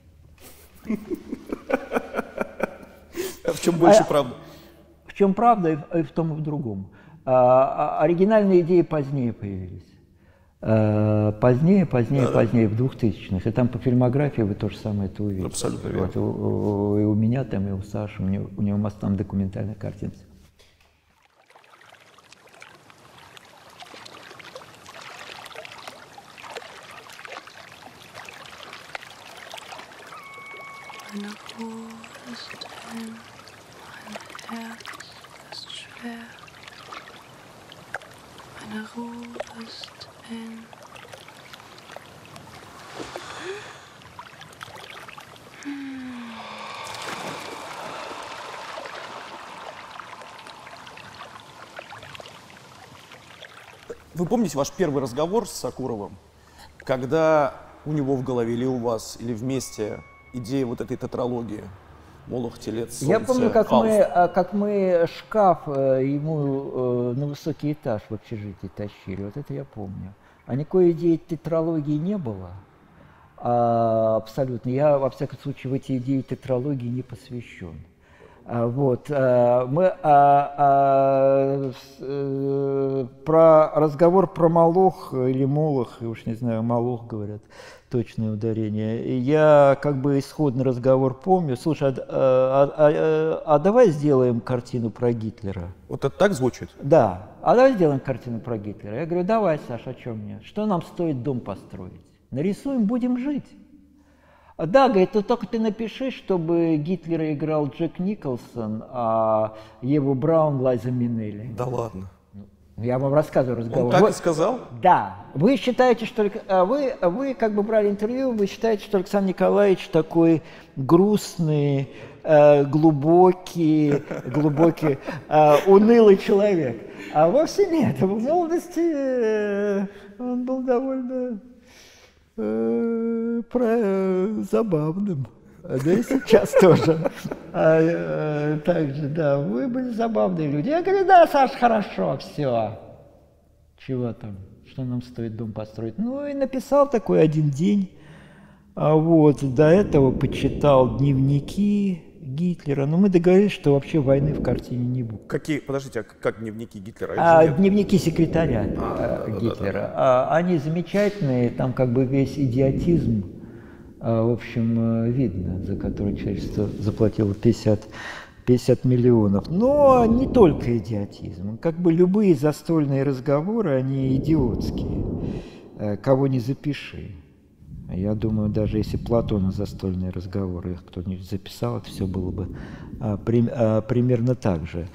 А в чем больше а, правда? В чем правда, и в том, и в другом. А, а, оригинальные идеи позднее появились. А, позднее, позднее, да, позднее, да. в двухтысячных. И там по фильмографии вы то же самое это увидите. Абсолютно верно. Вот, у, у, и у меня там, и у Саши, у него, у него масса там документальных картин. Meine Ruhe ist hin, mein Herz ist schwer. Meine Ruhe ist hin. Вы помните ваш первый разговор с Сакуровым, когда у него в голове или у вас, или вместе идея вот этой тетралогии? Молох, Телец, Солнце, Я помню, как Фауст. мы, как мы шкаф ему на высокий этаж в общежитии тащили. Вот это я помню. А никакой идеи тетралогии не было. А, абсолютно. Я, во всяком случае, в эти идеи тетралогии не посвящен. А, вот. А, мы а, а, с, а, про разговор про Молох или Молох, я уж не знаю, Молох говорят, точное ударение. Я как бы исходный разговор помню. Слушай, а, а, а, а давай сделаем картину про Гитлера? Вот это так звучит? Да. А давай сделаем картину про Гитлера. Я говорю, давай, Саша, о чем мне? Что нам стоит дом построить? Нарисуем, будем жить. А, да, говорит, ну только ты напиши, чтобы Гитлера играл Джек Николсон, а Еву Браун Лайза Минелли. Да ладно. Я вам рассказываю разговор. Он так вы, и сказал? Да. Вы считаете, что вы, вы как бы брали интервью, вы считаете, что Александр Николаевич такой грустный, э, глубокий, глубокий, э, унылый человек. А вовсе нет. В молодости э, он был довольно э, про, забавным. Да и сейчас тоже. А, э, также, да, вы были забавные люди. Я говорю, да, Саш, хорошо, все. Чего там? Что нам стоит дом построить? Ну и написал такой один день. А вот до этого почитал дневники Гитлера. Но мы договорились, что вообще войны в картине не будет. Какие? Подождите, а как дневники Гитлера? А, дневники секретаря а, э, Гитлера. Да, да, да. А, они замечательные, там как бы весь идиотизм. В общем, видно, за который человечество заплатило пятьдесят, пятьдесят миллионов. Но не только идиотизм. Как бы любые застольные разговоры, они идиотские. Кого не запиши. Я думаю, даже если Платона застольные разговоры кто-нибудь записал, это все было бы а, при, а, примерно так же.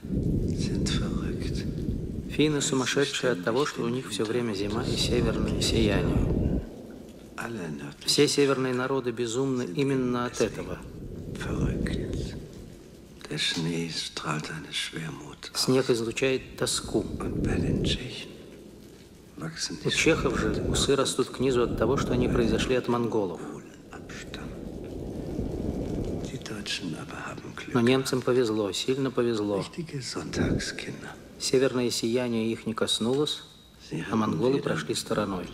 Финны сумасшедшие от того, что у них все время зима и северное сияние. Все северные народы безумны именно от этого. Снег излучает тоску. У чехов же усы растут к низу от того, что они произошли от монголов. Но немцам повезло, сильно повезло. Северное сияние их не коснулось, а монголы прошли стороной.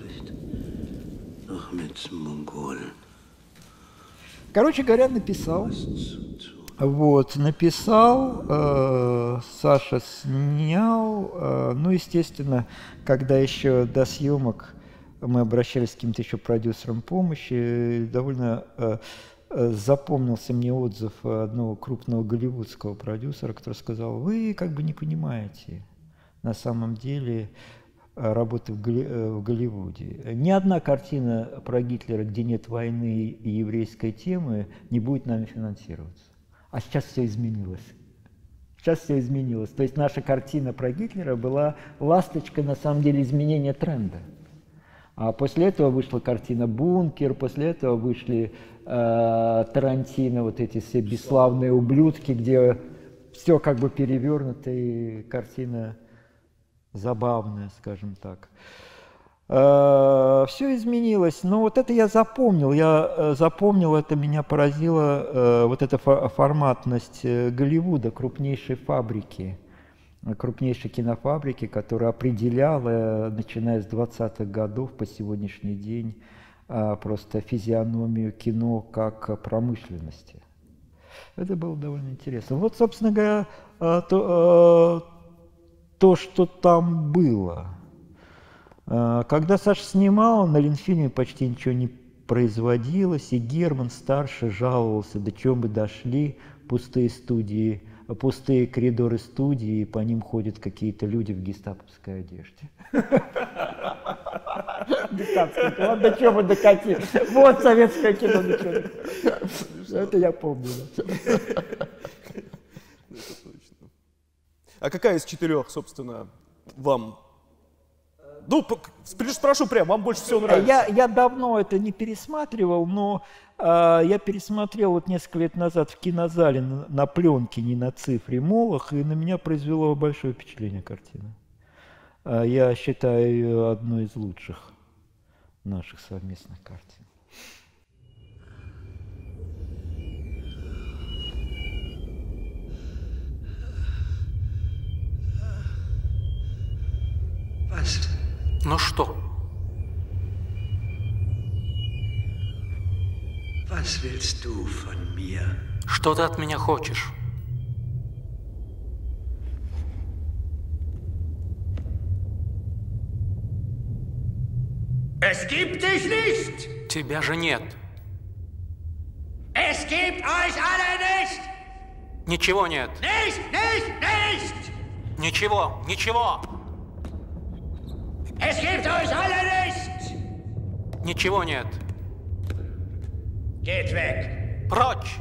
Короче говоря, написал. Вот, написал, э, Саша снял. Э, ну, естественно, когда еще до съемок мы обращались к каким-то еще продюсерам помощи, довольно э, э, запомнился мне отзыв одного крупного голливудского продюсера, который сказал: вы как бы не понимаете на самом деле работы в, Голли, в Голливуде. Ни одна картина про Гитлера, где нет войны и еврейской темы, не будет нами финансироваться. А сейчас все изменилось. Сейчас все изменилось. То есть наша картина про Гитлера была ласточкой, на самом деле, изменения тренда. А после этого вышла картина «Бункер», после этого вышли э, Тарантино, вот эти все бесславные ублюдки, где все как бы перевернуто, и картина забавная, скажем так. Все изменилось, но вот это я запомнил, я запомнил, это меня поразило, вот эта форматность Голливуда, крупнейшей фабрики, крупнейшей кинофабрики, которая определяла, начиная с двадцатых годов по сегодняшний день, просто физиономию кино как промышленности. Это было довольно интересно. Вот, собственно говоря, то, то что там было. Когда Саша снимал, на Ленфильме почти ничего не производилось, и Герман старший жаловался, до чего мы дошли, пустые студии, пустые коридоры студии, и по ним ходят какие-то люди в гестаповской одежде. Гестаповское кино, до чего мы докатили? Вот советское кино, до чего. Это я помню. А какая из четырех, собственно, вам? Ну, спрошу прямо, вам больше всего нравится? Я, я давно это не пересматривал, но э, я пересмотрел вот несколько лет назад в кинозале на, на пленке, не на цифре, Молох, и на меня произвело большое впечатление картина. Э, я считаю ее одной из лучших наших совместных картин. Ну что? Was willst du von mir? Что ты от меня хочешь? Es gibt dich nicht! Тебя же нет. Es gibt euch alle nicht! Ничего нет. Nicht, nicht, nicht! Ничего, ничего! Es gibt euch alle nicht! Ничего нет. Geht weg! Прочь!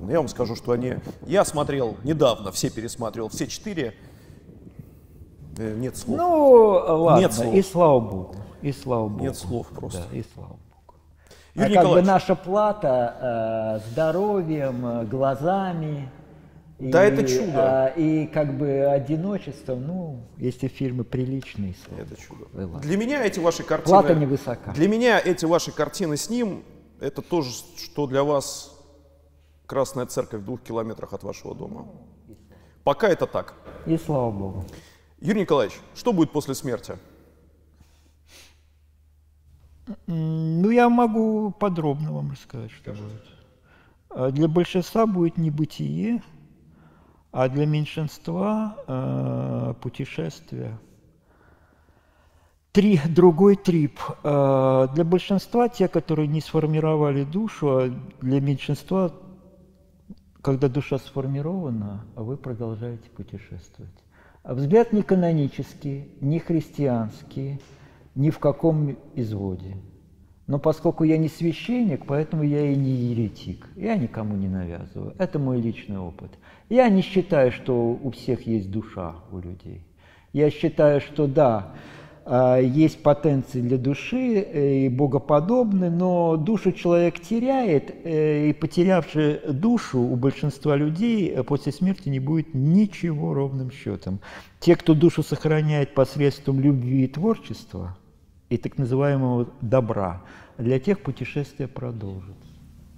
забавно. Я вам скажу, что они... Я смотрел недавно, все пересматривал, все четыре. Э, нет слов. Ну, ладно, нет слов. И слава богу. И слава богу. Нет слов просто. Да, и слава богу. Юрий а как бы Николаевич. наша плата э, здоровьем, э, глазами. Да, и, это чудо. Э, и как бы одиночеством, ну, если фильмы приличные. Это чудо. Ладно. Для меня эти ваши картины... Плата невысока. Для меня эти ваши картины с ним, это тоже, что для вас Красная Церковь в двух километрах от вашего дома. Пока это так. И слава богу. Юрий Николаевич, что будет после смерти? Ну, я могу подробно вам рассказать, что будет. Для большинства будет небытие, а для меньшинства э, путешествие. Три, другой трип. Э, для большинства, те, которые не сформировали душу, а для меньшинства, когда душа сформирована, вы продолжаете путешествовать. А взгляд не канонический, не христианский, ни в каком изводе. Но поскольку я не священник, поэтому я и не еретик. Я никому не навязываю. Это мой личный опыт. Я не считаю, что у всех есть душа у людей. Я считаю, что да, есть потенции для души и богоподобны, но душу человек теряет, и потерявший душу у большинства людей после смерти не будет ничего ровным счетом. Те, кто душу сохраняет посредством любви и творчества, и так называемого добра, для тех путешествие продолжится.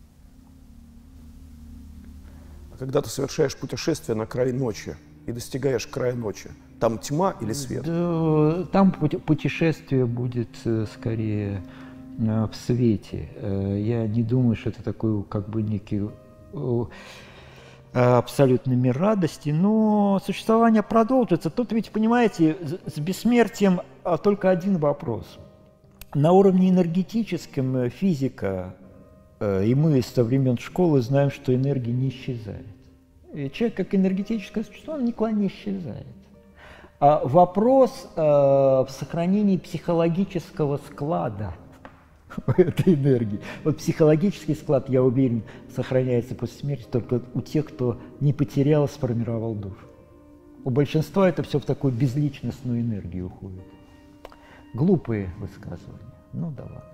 А когда ты совершаешь путешествие на край ночи и достигаешь края ночи, там тьма или свет? Да, там путешествие будет скорее в свете. Я не думаю, что это такой как бы некий абсолютный мир радости, но существование продолжится. Тут ведь, понимаете, с бессмертием только один вопрос. На уровне энергетическом физика, и мы со времен школы знаем, что энергия не исчезает. И человек как энергетическое существо, он никуда не исчезает. А вопрос э, в сохранении психологического склада этой энергии. Вот психологический склад, я уверен, сохраняется после смерти только у тех, кто не потерял, сформировал душу. У большинства это все в такую безличностную энергию уходит. Глупые высказывания. Ну да ладно.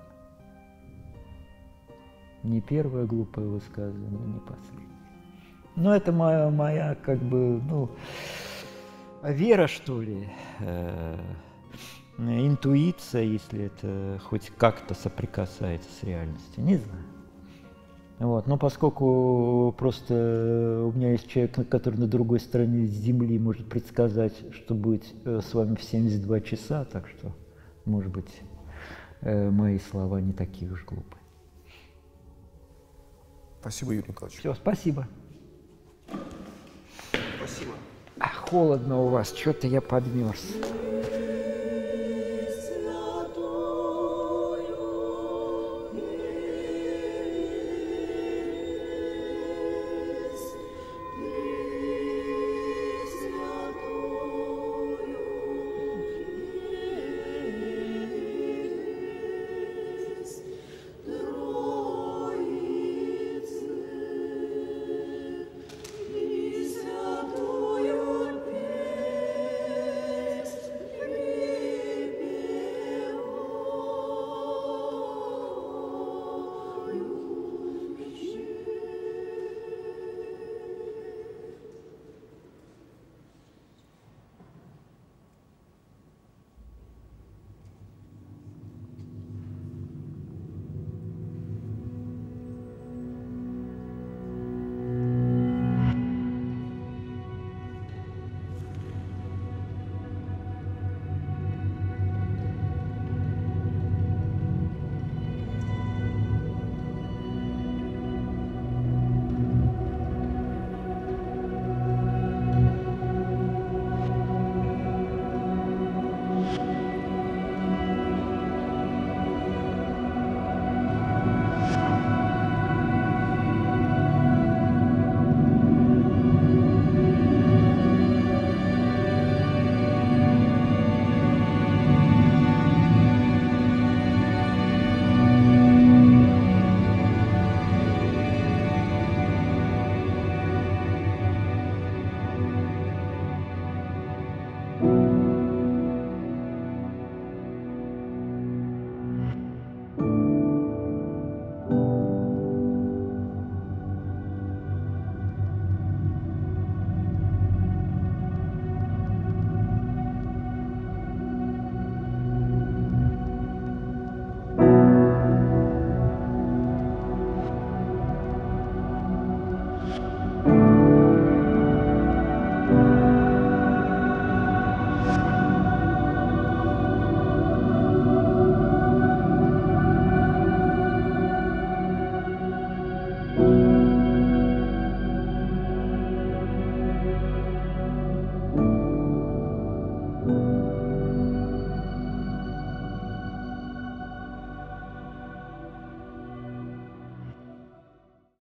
Не первое глупое высказывание, не последнее. Но это моя, моя как бы, ну, вера, что ли, э, интуиция, если это хоть как-то соприкасается с реальностью, не знаю. Вот. Но поскольку просто у меня есть человек, который на другой стороне Земли может предсказать, что будет с вами в семьдесят два часа, так что, может быть, э, мои слова не такие уж глупые. Спасибо, Юрий Николаевич. Все, спасибо. Спасибо. А холодно у вас, что-то я подмерз.